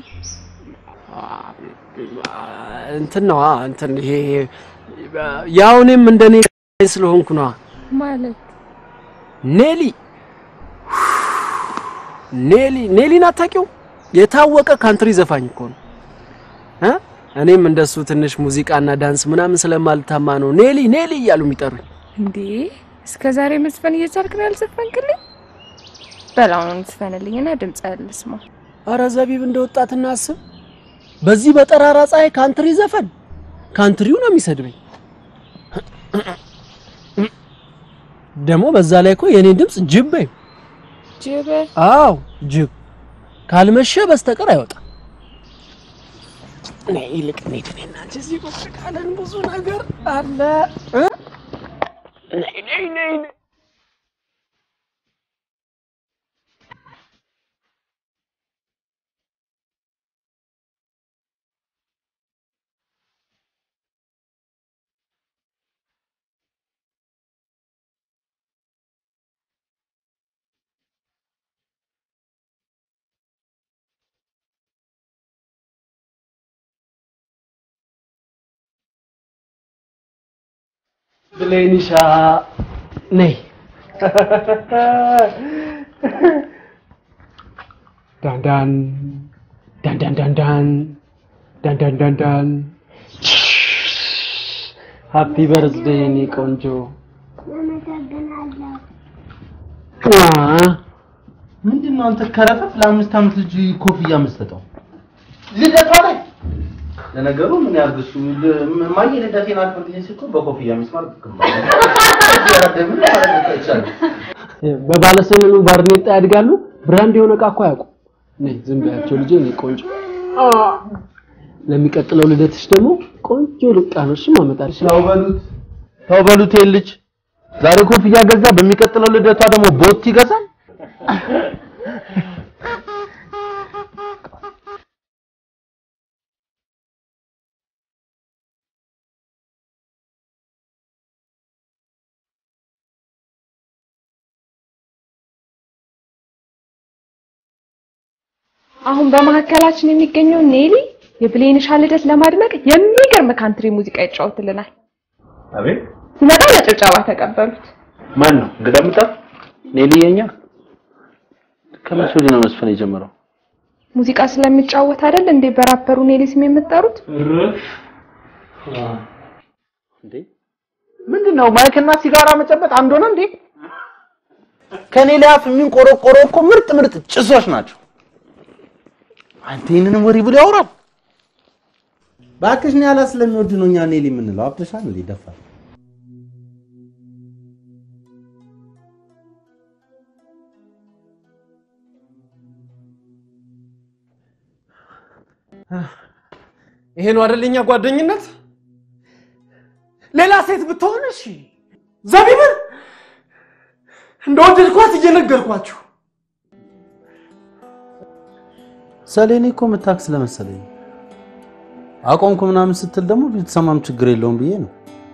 እንትን ነው እንትን ይሄ ያው እኔም እንደኔ ስለሆንኩ ነው ማለት ኔሊ ኔሊ ኔሊን አታውቂው? የታወቀ ካንትሪ ዘፋኝ እኮ ነው እ እኔም እንደሱ ትንሽ ሙዚቃና ዳንስ ምናምን ስለማልታማ ነው ኔሊ ኔሊ እያሉ የሚጠሩኝ። እንዴ እስከዛሬ መስፈን እየቻልክ ነው ያልዘፈንክልኝ? በላውን ትፈነልኝና ድምጽ ያልስማ። አረ ዘቢብ እንደወጣትና አስብ በዚህ በጠራራ ፀሐይ ካንትሪ ዘፈን ካንትሪው ነው የሚሰድበኝ። ደሞ በዛ ላይ እኮ የኔ ድምጽ ጅብ በይ ጅብ? አዎ ጅብ ካልመሸ በስተቀር አይወጣም። ነይ ይልቅ ነይና እዚህ ቁጭ ካለን ብዙ ነገር አለ እ ነይ ነይ ነይ ብሌኒሻ ነይ ዳንዳን ዳንዳን ዳንዳን ዳንዳን ዳንዳን ሃፒ በርዝዴይ ኒ ቆንጆ ምንድነው አንተ ከረፈፍ ለአምስት አመት ልጅ ኮፍያ መስጠው? ልደቷ ላይ ለነገሩ ምን ያርግሱ ማየ ልደቴን አክብርልኝ ሲል እኮ በኮፍያ መስማር ተከምባለ ያደም ማለት ይቻላል። በባለሰኑ ባርኔጣ ያድጋሉ ብራንድ የሆነ ዕቃ እኮ ያውቁ። ነይ ዝም ብያቸው ልጄ ነይ ቆንጆ። ለሚቀጥለው ልደትሽ ደግሞ ቆንጆ ልቃኖሽ ማመጣልሽ። ታው በሉት ታው በሉት ልጅ ዛሬ ኮፍያ ገዛ በሚቀጥለው ልደቷ ደግሞ ቦት ይገዛል አሁን በመሐከላችን የሚገኘው ኔሊ የብሌንሽ ልደት ለማድመቅ የሚገርም ካንትሪ ሙዚቃ ይጫወትልናል። አቤት ሲመጣ ለጭብጨባ ተቀበሉት። ማን ነው እንግዳ መጣ? ኔሊ የኛ ከመቼ ወዲህ ነው መስፈን የጀመረው? ሙዚቃ ስለሚጫወት አይደል እንዴ በራፐሩ ኔሊ ስም የምትጠሩት? እንዴ ምንድነው ማይክና ሲጋራ መጨበጥ አንድ ሆነ እንዴ? ከኔሊ አፍ የሚንቆረቆረው እኮ ምርጥ ምርጥ ጭሶች ናቸው። አንተ ይሄንን ወሬ ብሎ ያወራል። ባክሽ ነው ያላ ስለሚወድ ነው እኛ ኔሊ የምንለው። አብደሻል እንዴ ደፋ ይሄ ነው አይደለኛ ጓደኝነት? ሌላ ሴት ብትሆን እሺ ዘቢብን እንደወደድኳት እየነገርኳችሁ ሰሌኔ እኮ መታክስ ለመሰለኝ አቆምኩ ምናምን ስትል ደግሞ ቢተሰማም ችግር የለውም ብዬ ነው።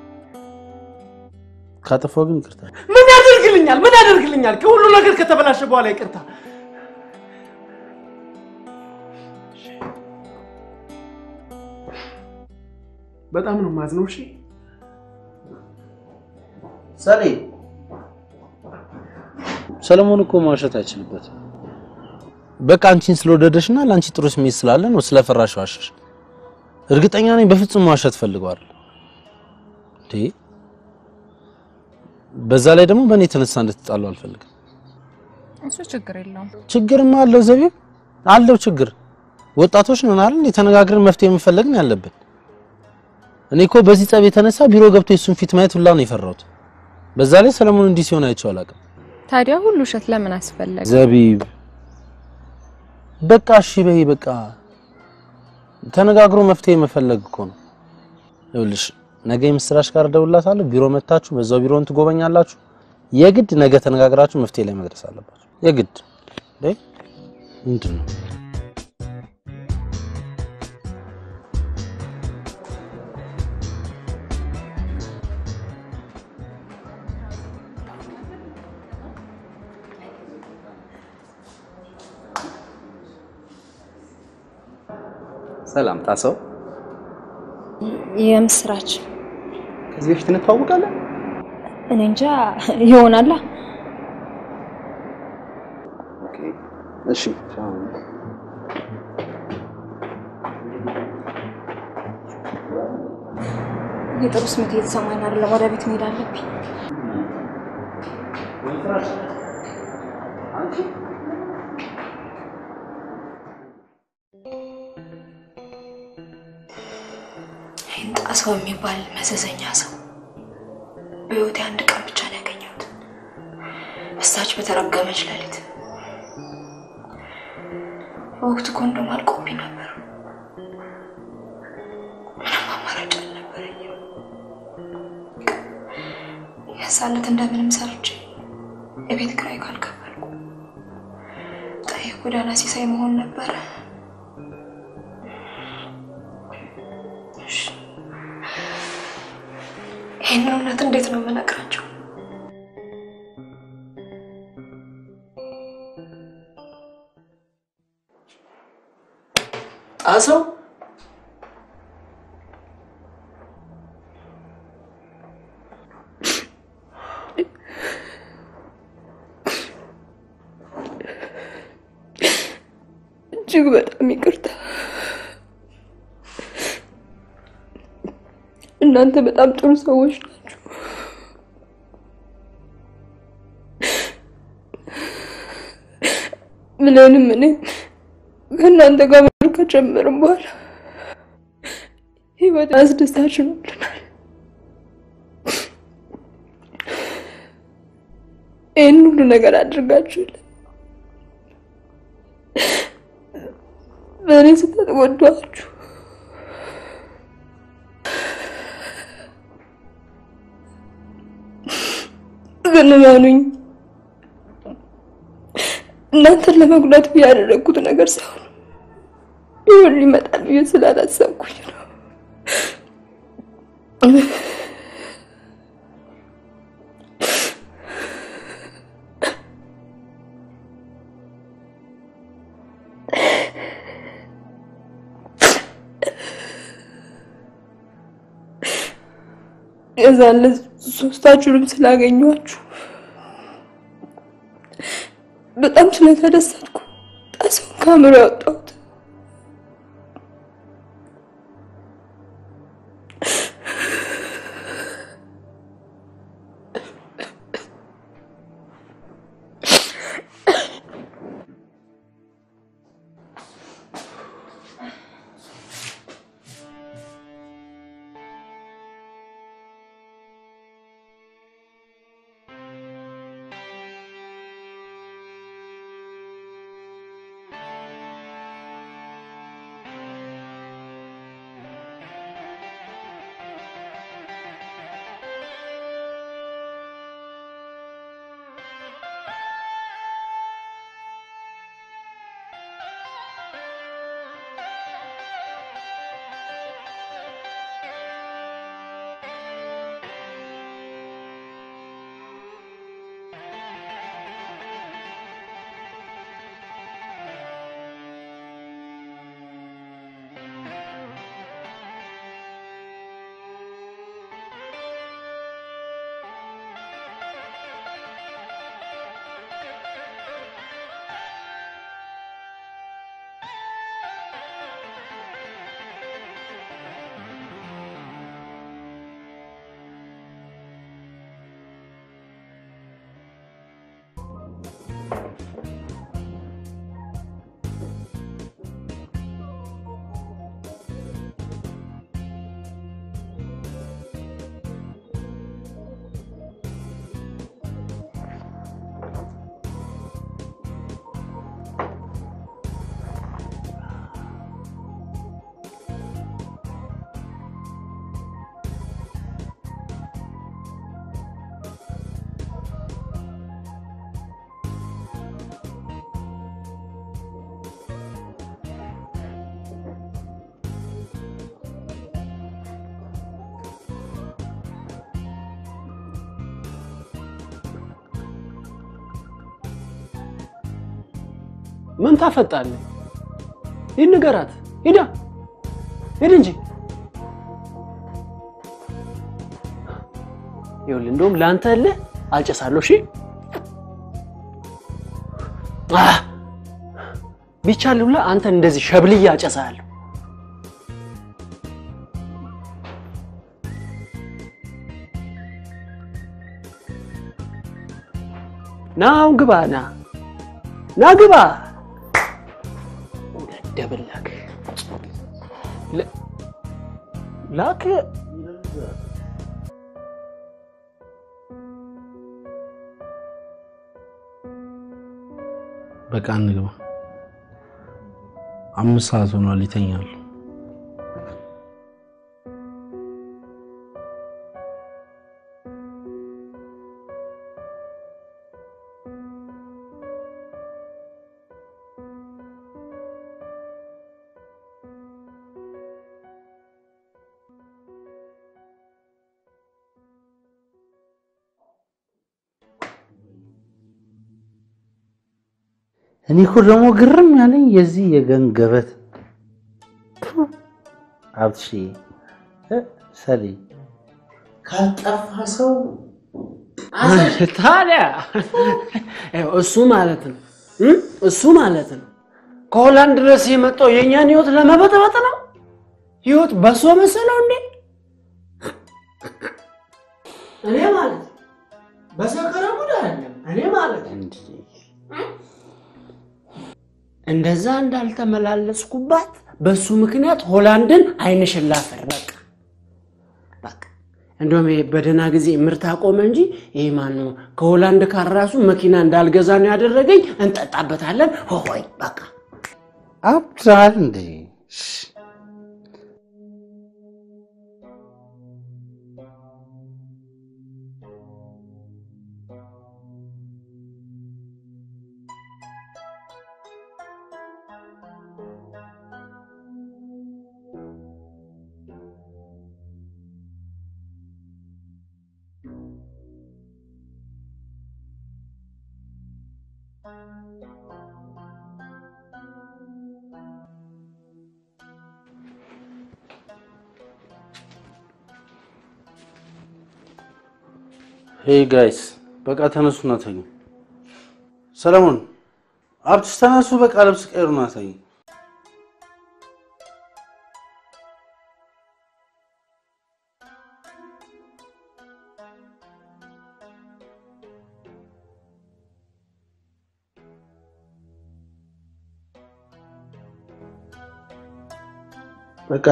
ካጠፋው ግን ይቅርታ። ምን ያደርግልኛል? ምን ያደርግልኛል? ከሁሉ ነገር ከተበላሸ በኋላ ይቅርታ። በጣም ነው ማዝነው። እሺ ሰሌ ሰለሞን እኮ ማውሸት አይችልበትም። በቃ አንቺን ስለወደደሽና ላንቺ ጥሩ ስሜት ስላለ ነው ስለፈራሽ ዋሸሽ። እርግጠኛ ነኝ በፍጹም ዋሸት ፈልጓል። እንዴ በዛ ላይ ደግሞ በእኔ ተነሳ እንድትጣሉ አልፈልግም። እሱ ችግር የለውም። ችግርማ አለው ዘቢብ አለው ችግር። ወጣቶች ነን አይደል? የተነጋግረን መፍትሄ መፈለግ ነው ያለብን። እኔ እኮ በዚህ ጸብ የተነሳ ቢሮ ገብቶ እሱን ፊት ማየት ሁላ ነው የፈራሁት። በዛ ላይ ሰለሞን እንዲህ ሲሆን አይቼው አላውቅም። ታዲያ ሁሉ ሸት ለምን አስፈለገ? ዘቢብ በቃ እሺ በይ በቃ ተነጋግሮ መፍትሄ መፈለግ እኮ ነው። ይኸውልሽ ነገ የምስራች ጋር ደውላታለሁ። ቢሮ መታችሁ በዛው ቢሮን ትጎበኛላችሁ። የግድ ነገ ተነጋግራችሁ መፍትሄ ላይ መድረስ አለባችሁ። የግድ አይ ምንድነው ሰላም ታሰው የምስራች ከዚህ በፊት እንተዋወቃለን? እኔ እንጃ ይሆናል። ኦኬ እሺ የጥሩ ስሜት እየተሰማኝ አይደለም። ወደ ቤት መሄድ አለብኝ። ጣሰው የሚባል መዘዘኛ ሰው በህይወቴ አንድ ቀን ብቻ ነው ያገኘሁት። እሳች በተረገመች ሌሊት ወቅቱ ኮንዶም አልቆብኝ ነበር። ምንም አማራጭ አልነበረኝም። ያሳለት እንደምንም ሰርቼ የቤት ኪራይ ካልከፈልኩ ጣይ ጎዳና ሲሳይ መሆን ነበር። ይሄን እውነት እንዴት ነው የምነግራቸው? ጣሰው እጅግ በጣም ይቅርታ። እናንተ በጣም ጥሩ ሰዎች ናችሁ። ምንም እኔ ከእናንተ ጋር መኖር ከጀመርን በኋላ ህይወት አስደሳች ሆኖልናል። ይህን ሁሉ ነገር አድርጋችሁልን በእኔ ስህተት ወዷችሁ ግን ማኑኝ እናንተን ለመጉዳት ያደረኩት ነገር ሳይሆን ይሁን ሊመጣል ብዬ ስላላሰብኩኝ ነው። የዛን ሶስታችሁንም ስላገኘኋችሁ በጣም ስለተደሰትኩ ጣሰውን ካሜራ ያወጣሁት። ምን ታፈጣለህ? ይንገራት ሂዳ ሂድ እንጂ ይኸውልህ እንደውም ላንተ አለ አጨሳለሁ። እሺ አህ ቢቻልህ ብለህ አንተ እንደዚህ ሸብልዬ አጨሳለሁ። ናው ግባ ና ና ግባ ደብላክ ላክ በቃ እንግባ። አምስት ሰዓት ሆኗል ይተኛሉ። እኔ እኮ ደግሞ ግርም ያለኝ የዚህ የገንገበት አብሺ ሰሊ ካልጠፋ ሰው ታዲያ እሱ ማለት ነው እሱ ማለት ነው ከሆላንድ ድረስ የመጣው የኛን ህይወት ለመበጠበጥ ነው። ህይወት በሶ መሰለው እንዴ? እኔ ማለት በሰከረ ሙድ አይደለም። እኔ ማለት እንዴ እንደዛ እንዳልተመላለስኩባት በሱ ምክንያት ሆላንድን አይንሽን ላፈር በቃ በቃ እንደውም በደና ጊዜ ምርት አቆመ እንጂ ይሄ ማን ነው ከሆላንድ ካራሱ መኪና እንዳልገዛ ነው ያደረገኝ። እንጠጣበታለን ሆይ በቃ አብዛን እንዴ Hey guys, በቃ ተነሱና ተኙ። ሰለሞን አብትሽ ተነሱ፣ በቃ ልብስ ቀይሩና ተኙ። በቃ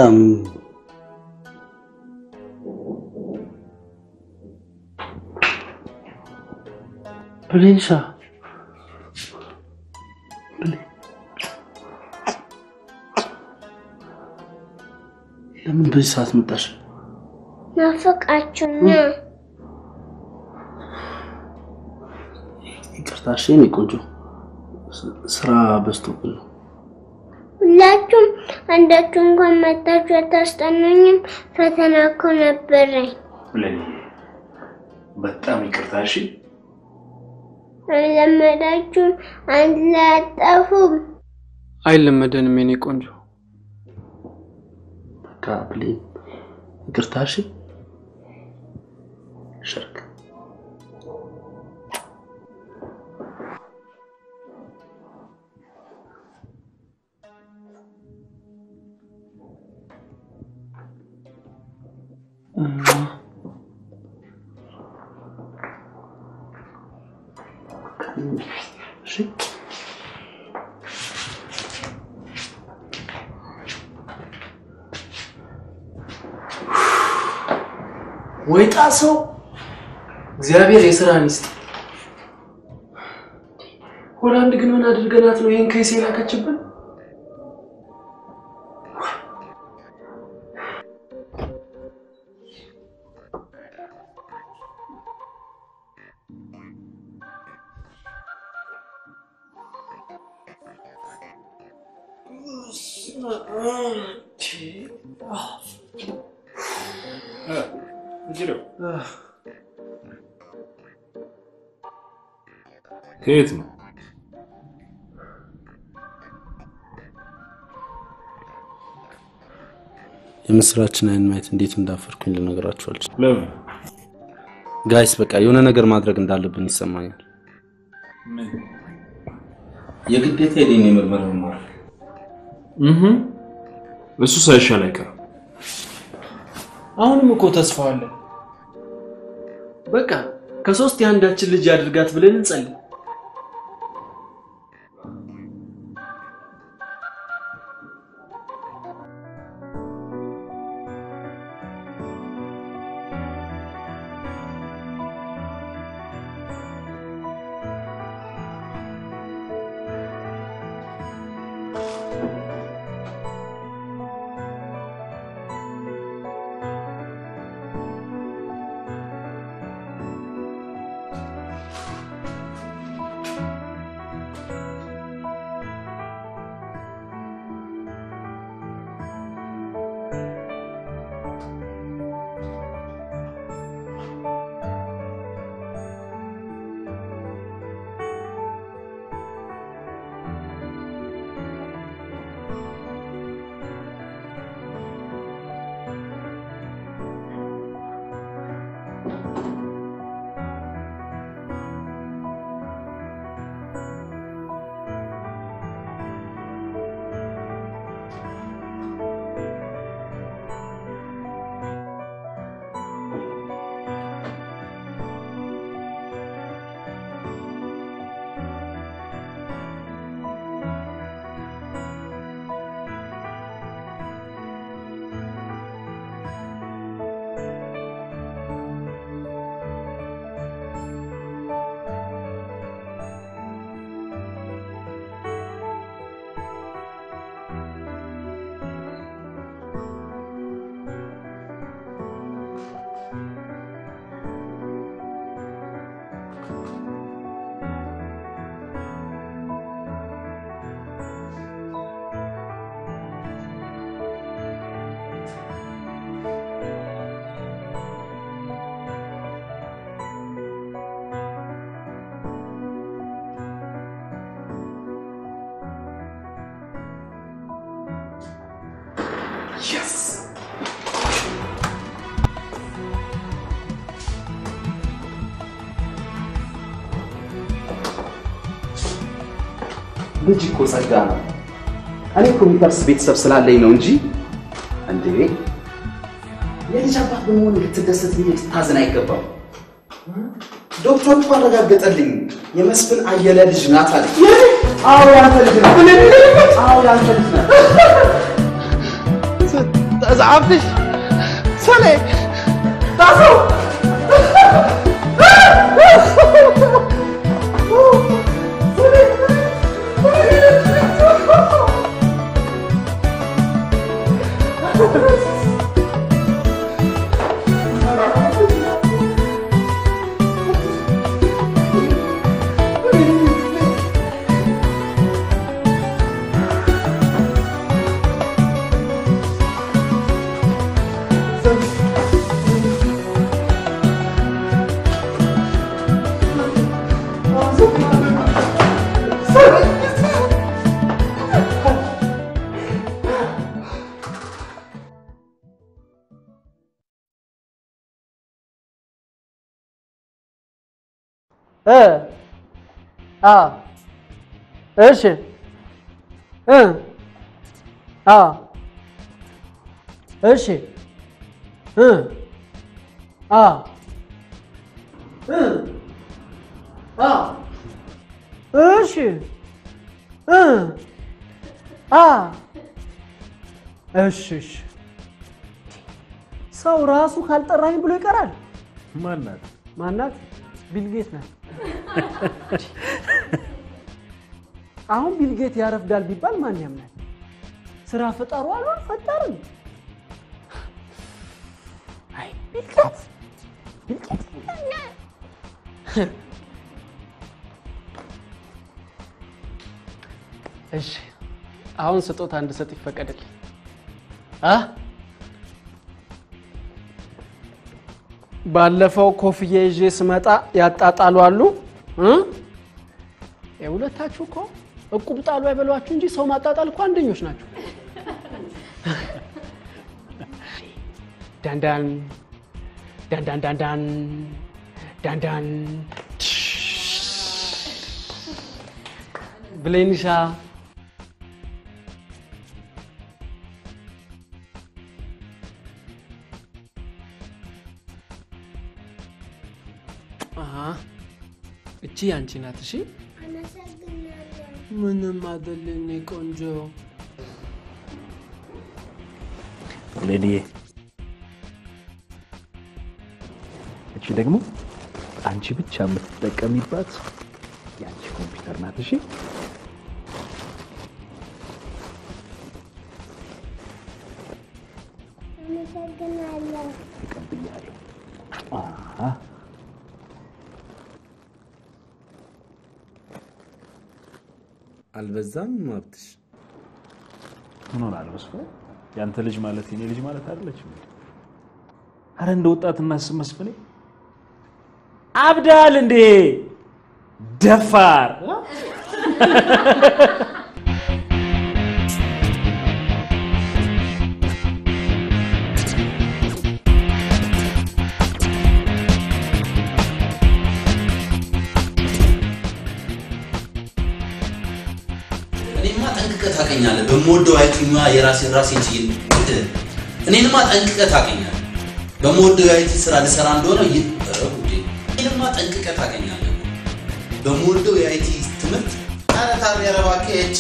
ብሌንሻ ለምን በዚህ ሰዓት መጣሽ? ናፈቃችሁኝ። ይቅርታ እሺ፣ የኔ ቆንጆ ስራ በዝቶብኝ ነው። ሁላችሁም አንዳችሁ እንኳን መጣችሁ አታስጠኑኝም። ፈተና እኮ ነበረኝ። ብሌን በጣም ይቅርታ እሺ። ለመዳችሁ አንድ ላይ አጠፉም። አይለመደንም የኔ ቆንጆ። በቃ ብሌን ይቅርታ እሺ። ሸርክ እሺ ወይጣ ሰው እግዚአብሔር የሥራን ይስጥ። ሆላንድ ግን ምን አድርገናት ነው ይሄን ከይሴ ላከችብን? ከየት ነው? የምስራችን አይን ማየት እንዴት እንዳፈርኩኝ ልነግራችሁ አልችልም። ለምን? ጋይስ በቃ የሆነ ነገር ማድረግ እንዳለብን ይሰማኛል። ምን? የግዴታ የዲኤንኤ ምርመራ ማድረግ እህ እሱ ሳይሻል አይቀርም። አሁንም እኮ ተስፋ አለ። በቃ ከሶስት የአንዳችን ልጅ ያድርጋት ብለን እንጸልይ። Yes. ልጅ እኮ ጸጋ ነው። እኔ እኮ የሚፈርስ ቤተሰብ ስላለኝ ነው እንጂ እንዴ የልጅ አባት በመሆን ልትደሰት እንጂ ልታዝን አይገባም። ዶክተር እኮ አረጋገጠልኝ የመስፍን አየለ ልጅ ናት አለ። አዎ ያንተ ልጅ ናት። አዎ ያንተ ልጅ ናት። ተዛብሽ ሰኔ ታሱ እ አ እሺ እ አ እሺ እ አ እ አ እሺ እ አ እሺ እሺ ሰው ራሱ ካልጠራኝ ብሎ ይቀራል። ማናት ማናት? ቢልጌት ናት። አሁን ቢልጌት ያረፍዳል ቢባል ማን ያምናል? ስራ ፈጠሩ አሉ ፈጠርን። አይ ቢልጌት ቢልጌት እሺ አሁን ስጦታ እንድሰጥ ይፈቀድልኝ። አ ባለፈው ኮፍዬ ይዤ ስመጣ ያጣጣሉ አሉ እ የሁለታችሁ እኮ እቁብ ጣሉ አይበሏችሁ እንጂ ሰው ማጣጣል እኮ አንደኞች ናቸው። ዳንዳን ዳንዳን ዳንዳን ዳንዳን ብሌንሻ እቺ አንቺ ናት። እሺ ምንም አይደለም ቆንጆ ለኔ እቺ ደግሞ አንቺ ብቻ የምትጠቀሚባት ያንቺ ኮምፒውተር ናት። እሺ ተቀብያለሁ። አሃ አልበዛም ማብትሽ? ምን ሆነ አልበስፈ? ያንተ ልጅ ማለት የኔ ልጅ ማለት አይደለችም። አረ እንደ ወጣት እናስብ መስፍኔ። አብዳል እንዴ ደፋር እኔማ ጠንቅቀህ ታውቀኛለህ። በመወደው አይቲማ የራሴን ራሴን ችዬ እኔንማ ጠንቅቀህ ታውቀኛለህ። በመወደው አይቲ ስራ ልሰራ እንደሆነ ይጠሩዴ እኔንማ ጠንቅቀህ ታውቀኛለህ። በመወደው የአይቲ ትምህርት ኧረ ታዲያ ኧረ እባክህ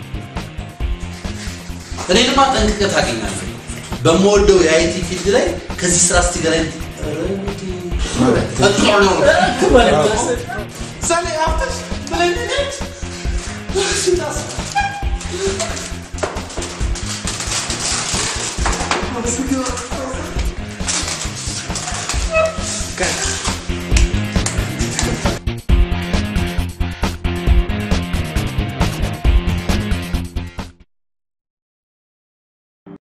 እኔንማ ጠንቅቀህ ታውቀኛለህ። በመወደው የአይቲ ፊልድ ላይ ከዚህ ስራ ስትገናኝ ፈጥሮ ነው ሰኔ አፍተሽ ብለኝነች ሲታስ Oh,